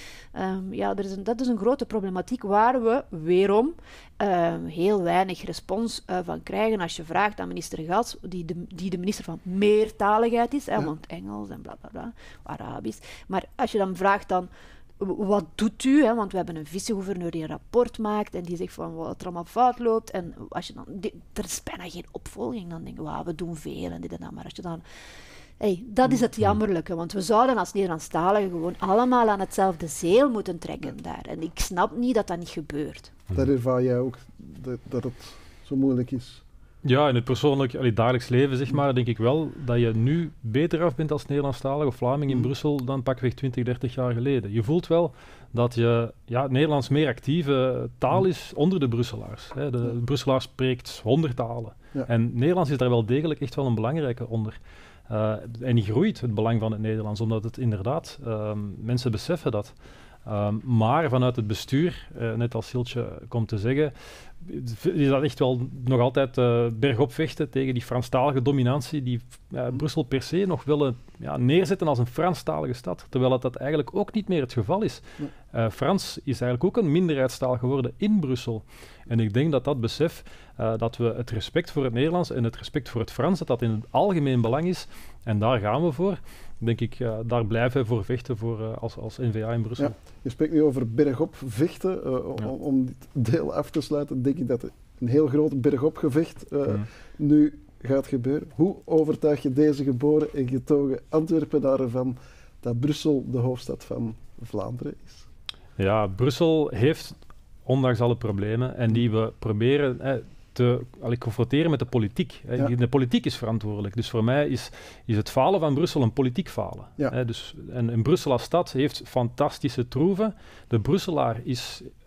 [SPEAKER 5] dat is een grote problematiek waar we weerom heel weinig respons van krijgen als je vraagt aan minister Gats, die de minister van meertaligheid is, hè, want Engels en bla bla bla, Arabisch. Maar als je dan vraagt wat doet u? Hè? Want we hebben een vice-gouverneur die een rapport maakt en die zegt van wat er allemaal fout loopt. En als je dan, er is bijna geen opvolging. Dan denk je, we doen veel en dit en dat. Maar als je dan... dat is het jammerlijke, want we zouden als Nederlandstaligen gewoon allemaal aan hetzelfde zeel moeten trekken daar. En ik snap niet dat dat niet gebeurt.
[SPEAKER 2] Dat ervaar jij ook, dat het zo moeilijk is?
[SPEAKER 7] Ja, in het persoonlijk dagelijks leven, zeg maar, denk ik wel dat je nu beter af bent als Nederlandstalig of Vlaming in Brussel dan pakweg 20, 30 jaar geleden. Je voelt wel dat Nederlands meer actieve taal is onder de Brusselaars. Hè. De Brusselaar spreekt 100 talen. En Nederlands is daar wel degelijk echt wel een belangrijke onder. En die groeit, het belang van het Nederlands, omdat het inderdaad, mensen beseffen dat. Maar vanuit het bestuur, net als Siltje komt te zeggen, is dat echt wel nog altijd bergop vechten tegen die Franstalige dominantie die Brussel per se nog willen neerzetten als een Franstalige stad, terwijl dat eigenlijk ook niet meer het geval is. Frans is eigenlijk ook een minderheidstaal geworden in Brussel. En ik denk dat besef, dat we het respect voor het Nederlands en het respect voor het Frans, dat in het algemeen belang is, en daar gaan we voor. Denk ik, daar blijven we voor vechten als N-VA in Brussel.
[SPEAKER 2] Ja, je spreekt nu over bergop vechten. Om dit deel af te sluiten, denk ik dat een heel groot bergop gevecht nu gaat gebeuren. Hoe overtuig je deze geboren en getogen Antwerpenaren ervan dat Brussel de hoofdstad van Vlaanderen is?
[SPEAKER 7] Ja, Brussel heeft, ondanks alle problemen, en die we proberen te confronteren met de politiek. De politiek is verantwoordelijk. Dus voor mij is het falen van Brussel een politiek falen. En Brussel als stad heeft fantastische troeven. De Brusselaar is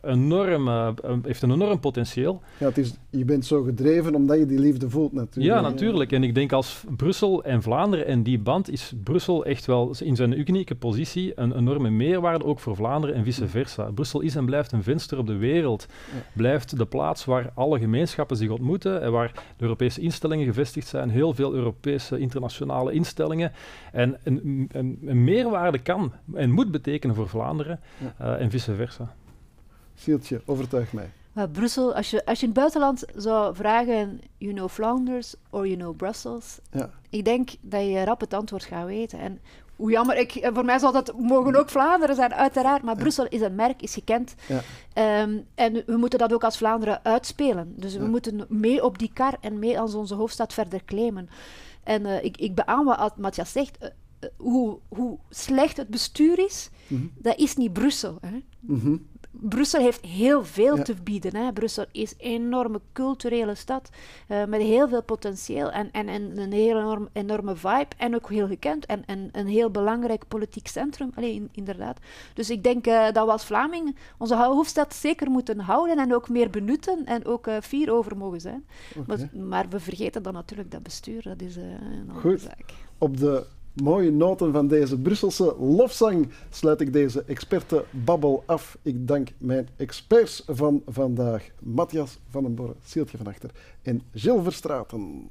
[SPEAKER 7] heeft een enorm potentieel.
[SPEAKER 2] Ja, je bent zo gedreven omdat je die liefde voelt natuurlijk.
[SPEAKER 7] Ja, natuurlijk. En ik denk als Brussel en Vlaanderen en die band is Brussel echt wel in zijn unieke positie een enorme meerwaarde, ook voor Vlaanderen en vice versa. Brussel is en blijft een venster op de wereld. Blijft de plaats waar alle gemeenschappen zich ontmoeten en waar de Europese instellingen gevestigd zijn, heel veel Europese internationale instellingen. En een meerwaarde kan en moet betekenen voor Vlaanderen en vice versa.
[SPEAKER 2] Sieltje, overtuig mij.
[SPEAKER 5] Brussel, als je in het buitenland zou vragen, you know Flanders or you know Brussels, ik denk dat je rap het antwoord gaat weten. En hoe jammer, voor mij zal dat mogen ook Vlaanderen zijn, uiteraard, maar Brussel is een merk, is gekend. Ja. En we moeten dat ook als Vlaanderen uitspelen. Dus we moeten mee op die kar en mee als onze hoofdstad verder claimen. En ik beaam wat Matthias zegt, hoe slecht het bestuur is, dat is niet Brussel. Hè? Brussel heeft heel veel te bieden. Hè. Brussel is een enorme culturele stad met heel veel potentieel en een heel enorme vibe en ook heel gekend en een heel belangrijk politiek centrum. Inderdaad. Dus ik denk dat we als Vlaming onze hoofdstad zeker moeten houden en ook meer benutten en ook fier over mogen zijn. Okay. Maar we vergeten dan natuurlijk dat bestuur. Dat is een andere zaak.
[SPEAKER 2] Op de mooie noten van deze Brusselse lofzang sluit ik deze expertenbabbel af. Ik dank mijn experts van vandaag, Matthias van den Borre, Sieltje van Achter en Gilles Verstraeten.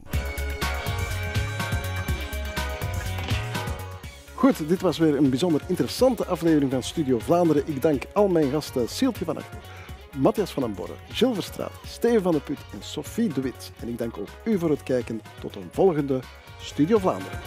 [SPEAKER 2] Goed, dit was weer een bijzonder interessante aflevering van Studio Vlaanderen. Ik dank al mijn gasten Sieltje van Achter, Matthias van den Borre, Gilles Verstraeten, Steven van de Put en Sophie de Wit. En ik dank ook u voor het kijken. Tot een volgende Studio Vlaanderen.